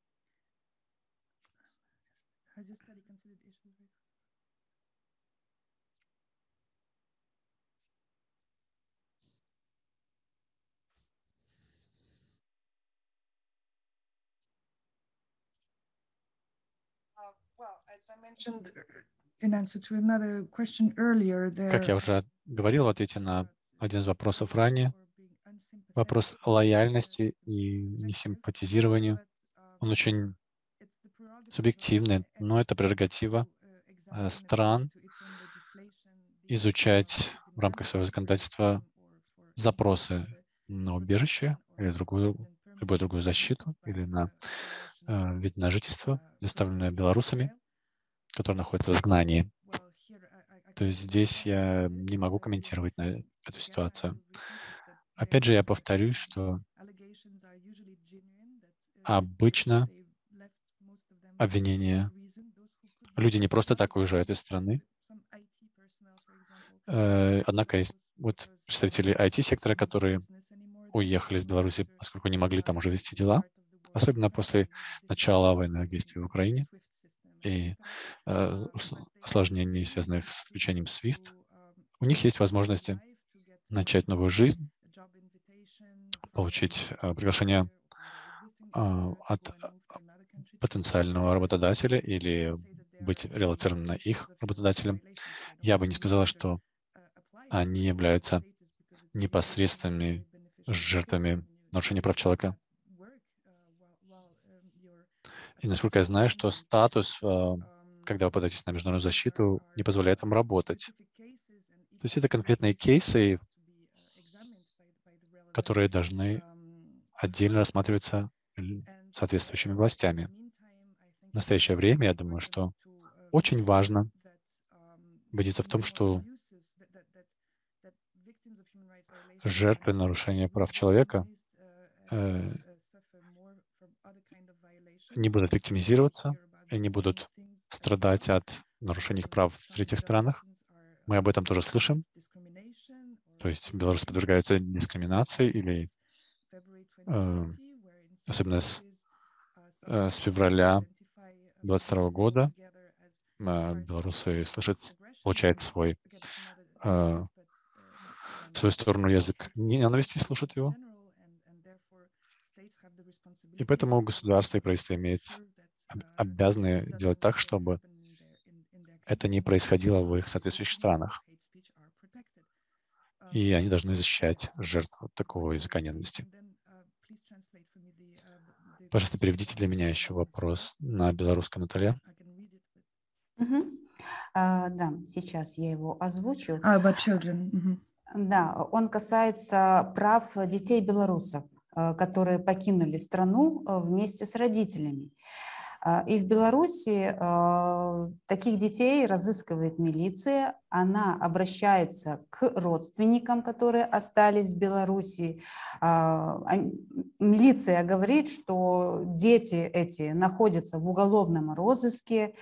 Как я уже говорил в ответе на один из вопросов ранее, вопрос лояльности и несимпатизированию, он очень субъективный, но это прерогатива стран изучать в рамках своего законодательства запросы на убежище или другую, любую другую защиту или на э, вид на жительство, предоставленное белорусами, которые находятся в изгнании. То есть здесь я не могу комментировать на эту ситуацию. Опять же, я повторюсь, что обычно обвинения, люди не просто так уезжают из страны, э, однако есть вот представители ай ти-сектора, которые уехали из Беларуси, поскольку не могли там уже вести дела, особенно после начала военных действий в Украине и э, осложнений, связанных с включением свифт. У них есть возможности начать новую жизнь, получить э, приглашение э, от потенциального работодателя или быть релацированным на их работодателем. Я бы не сказала, что они являются непосредственными жертвами нарушения прав человека. И насколько я знаю, что статус, когда вы подаетесь на международную защиту, не позволяет вам работать. То есть это конкретные кейсы, которые должны отдельно рассматриваться соответствующими властями. В настоящее время, я думаю, что очень важно убедиться в том, что жертвы нарушения прав человека э, не будут виктимизироваться и не будут страдать от нарушений их прав в третьих странах. Мы об этом тоже слышим. То есть белорусы подвергаются дискриминации или э, особенно с, э, с февраля двадцать второго года э, белорусы слышат, получают свой э, в свою сторону язык ненависти, слушают его. И поэтому государство и правительство имеют обязаны делать так, чтобы это не происходило в их соответствующих странах. И они должны защищать жертв такого языка ненависти. Пожалуйста, переведите для меня еще вопрос на белорусском, Наталья. Угу. А, да, сейчас я его озвучу. Ah, about children. Mm-hmm. Да, он касается прав детей белорусов, которые покинули страну вместе с родителями. И в Беларуси таких детей разыскивает милиция, она обращается к родственникам, которые остались в Беларуси. Милиция говорит, что дети эти находятся в уголовном розыске.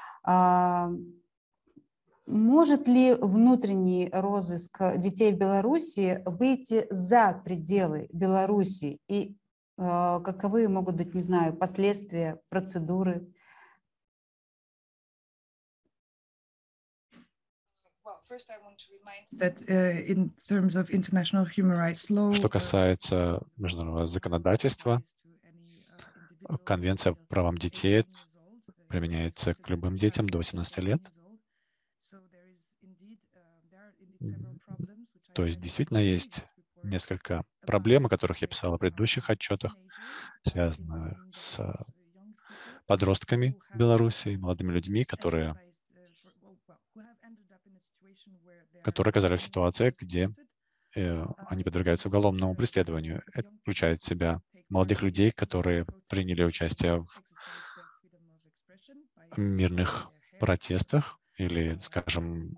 Может ли внутренний розыск детей в Беларуси выйти за пределы Беларуси? И э, каковы могут быть, не знаю, последствия, процедуры? Что касается международного законодательства, Конвенция по правам детей применяется к любым детям до восемнадцати лет. То есть действительно есть несколько проблем, о которых я писал в предыдущих отчетах, связанных с подростками в Беларуси, молодыми людьми, которые, которые оказались в ситуации, где э, они подвергаются уголовному преследованию. Это включает в себя молодых людей, которые приняли участие в мирных протестах или, скажем,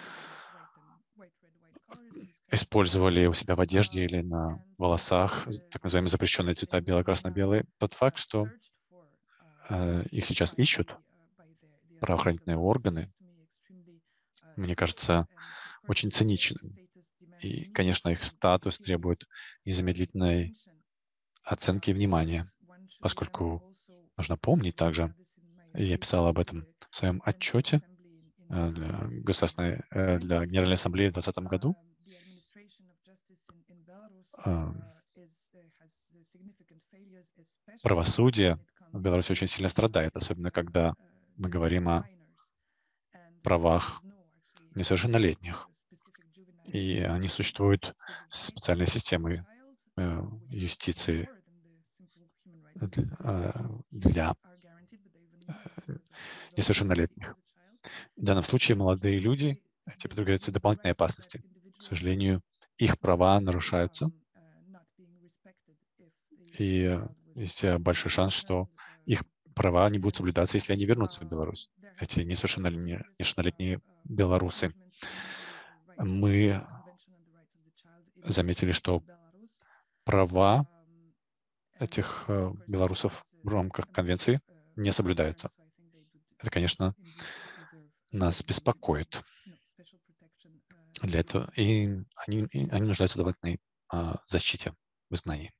использовали у себя в одежде или на волосах так называемые запрещенные цвета бело-красно-белые. Тот факт, что э, их сейчас ищут правоохранительные органы, мне кажется, очень циничным. И, конечно, их статус требует незамедлительной оценки и внимания, поскольку нужно помнить также, и я писал об этом в своем отчете для Государственной, для Генеральной Ассамблеи в двадцатом году, правосудие в Беларуси очень сильно страдает, особенно когда мы говорим о правах несовершеннолетних. И они существуют специальной системой э, юстиции для э, несовершеннолетних. В данном случае молодые люди эти подвергаются дополнительной опасности. К сожалению, их права нарушаются, и есть большой шанс, что их права не будут соблюдаться, если они вернутся в Беларусь, эти несовершеннолетние, несовершеннолетние белорусы. Мы заметили, что права этих белорусов в рамках конвенции не соблюдаются. Это, конечно, нас беспокоит. Для этого и они, и они нуждаются в дополнительной а, защите в изгнании.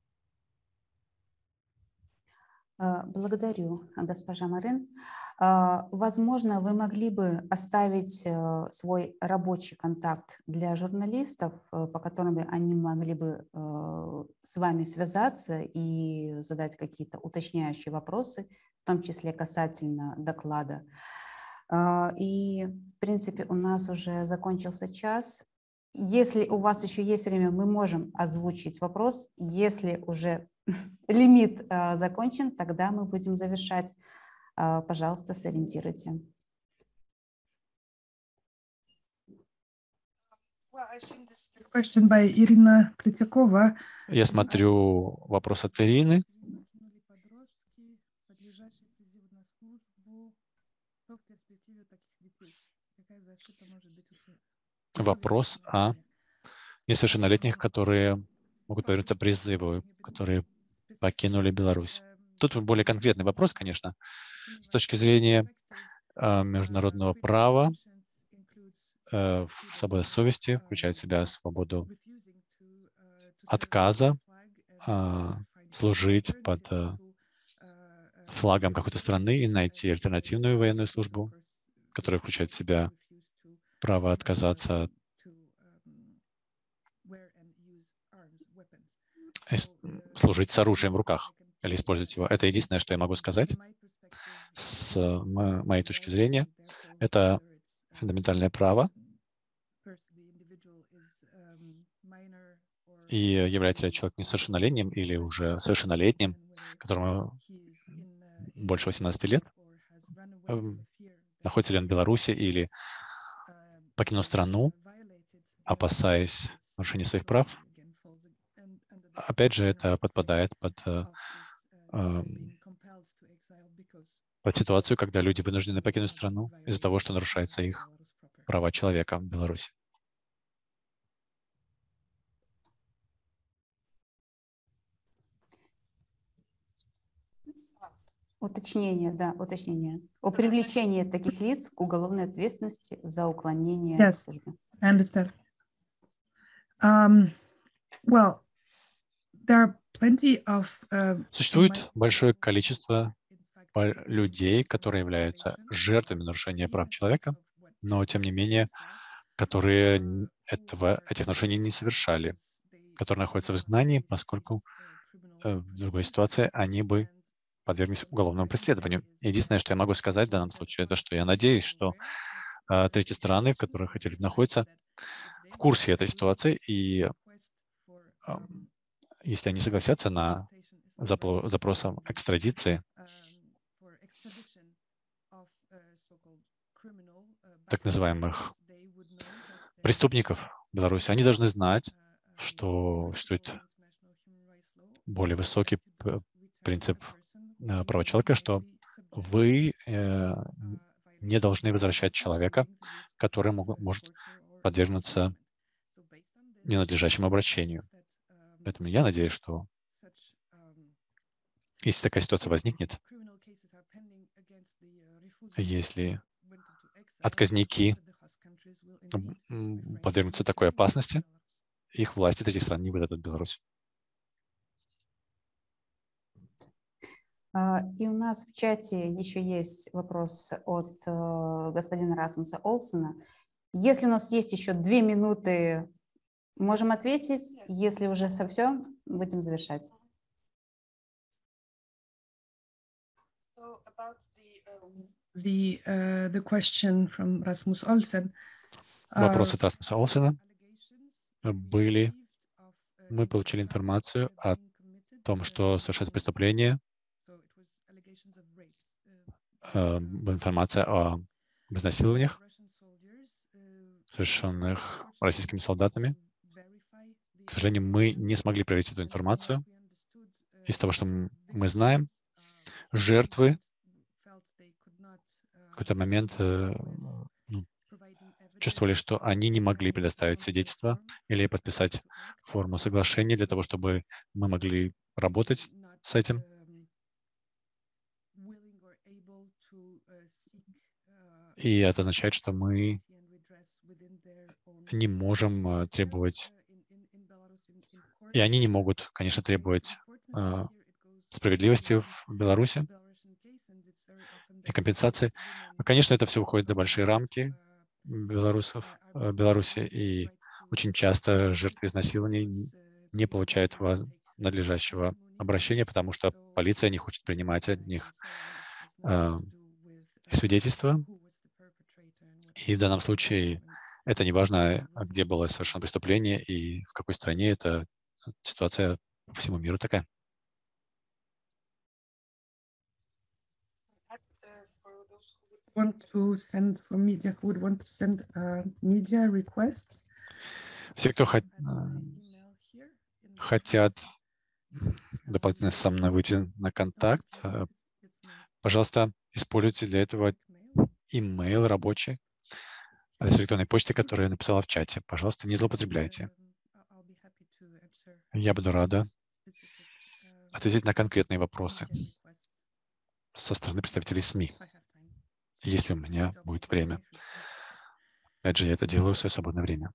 Благодарю, госпожа Марин. Возможно, вы могли бы оставить свой рабочий контакт для журналистов, по которым они могли бы с вами связаться и задать какие-то уточняющие вопросы, в том числе касательно доклада. И, в принципе, у нас уже закончился час. Если у вас еще есть время, мы можем озвучить вопрос. Если уже лимит uh, закончен, тогда мы будем завершать. Uh, пожалуйста, сориентируйте. Я смотрю вопрос от Ирины. Вопрос о несовершеннолетних, которые могут подвергнуться призыву, которые покинули Беларусь. Тут более конкретный вопрос, конечно, с точки зрения э, международного права, э, свобода совести включает в себя свободу отказа э, служить под э, флагом какой-то страны и найти альтернативную военную службу, которая включает в себя право отказаться служить с оружием в руках или использовать его. Это единственное, что я могу сказать. С моей точки зрения, это фундаментальное право. И является ли человек несовершеннолетним или уже совершеннолетним, которому больше восемнадцати лет, находится ли он в Беларуси или покинул страну, опасаясь нарушения своих прав, опять же, это подпадает под, э, под ситуацию, когда люди вынуждены покинуть страну из-за того, что нарушаются их права человека в Беларуси. Уточнение, да, уточнение. О привлечении таких лиц к уголовной ответственности за уклонение Yes, от службы. I understand. Um, well, there are plenty of, uh, Существует большое количество людей, которые являются жертвами нарушения прав человека, но, тем не менее, которые этого, этих нарушений не совершали, которые находятся в изгнании, поскольку э, в другой ситуации они бы подверглись уголовному преследованию. Единственное, что я могу сказать в данном случае, это что я надеюсь, что э, третьи страны, в которых эти люди находятся, в курсе этой ситуации, и э, если они согласятся на запро- запросом экстрадиции так называемых преступников в Беларуси, они должны знать, что существует более высокий принцип права человека, что вы э, не должны возвращать человека, который мог, может подвергнуться ненадлежащему обращению. Поэтому я надеюсь, что если такая ситуация возникнет, если отказники подвергнутся такой опасности, их власти этих стран не выдадут Беларусь. И у нас в чате еще есть вопрос от э, господина Расмуса Олсена. Если у нас есть еще две минуты, можем ответить. Если уже совсем, будем завершать. The, uh, the question from Rasmus Olsen. Вопрос от Расмуса Олсена были, мы получили информацию о том, что совершается преступление, э, информация о изнасилованиях, совершенных российскими солдатами. К сожалению, мы не смогли проверить эту информацию. Из того, что мы знаем, жертвы в какой-то момент э, ну, чувствовали, что они не могли предоставить свидетельство или подписать форму соглашения для того, чтобы мы могли работать с этим. И это означает, что мы не можем требовать, и они не могут, конечно, требовать э, справедливости в Беларуси и компенсации. Конечно, это все уходит за большие рамки белорусов, э, Беларуси, и очень часто жертвы изнасилований не получают надлежащего обращения, потому что полиция не хочет принимать от них э, свидетельства. И в данном случае это не важно, где было совершено преступление и в какой стране. Это ситуация по всему миру такая. Want to send for media, who would want to send a media request? Все, кто хот... хотят дополнительно со мной выйти на контакт, пожалуйста, используйте для этого имейл рабочий, адрес электронной почты, который я написала в чате. Пожалуйста, не злоупотребляйте. Я буду рада ответить на конкретные вопросы со стороны представителей СМИ, если у меня будет время. Опять же, я это делаю в свое свободное время.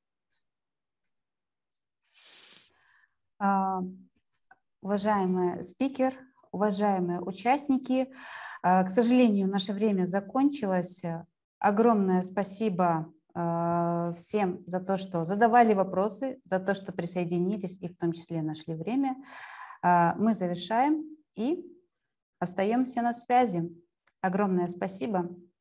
Уважаемый спикер, уважаемые участники, к сожалению, наше время закончилось. Огромное спасибо всем за то, что задавали вопросы, за то, что присоединились и в том числе нашли время. Мы завершаем и остаемся на связи. Огромное спасибо.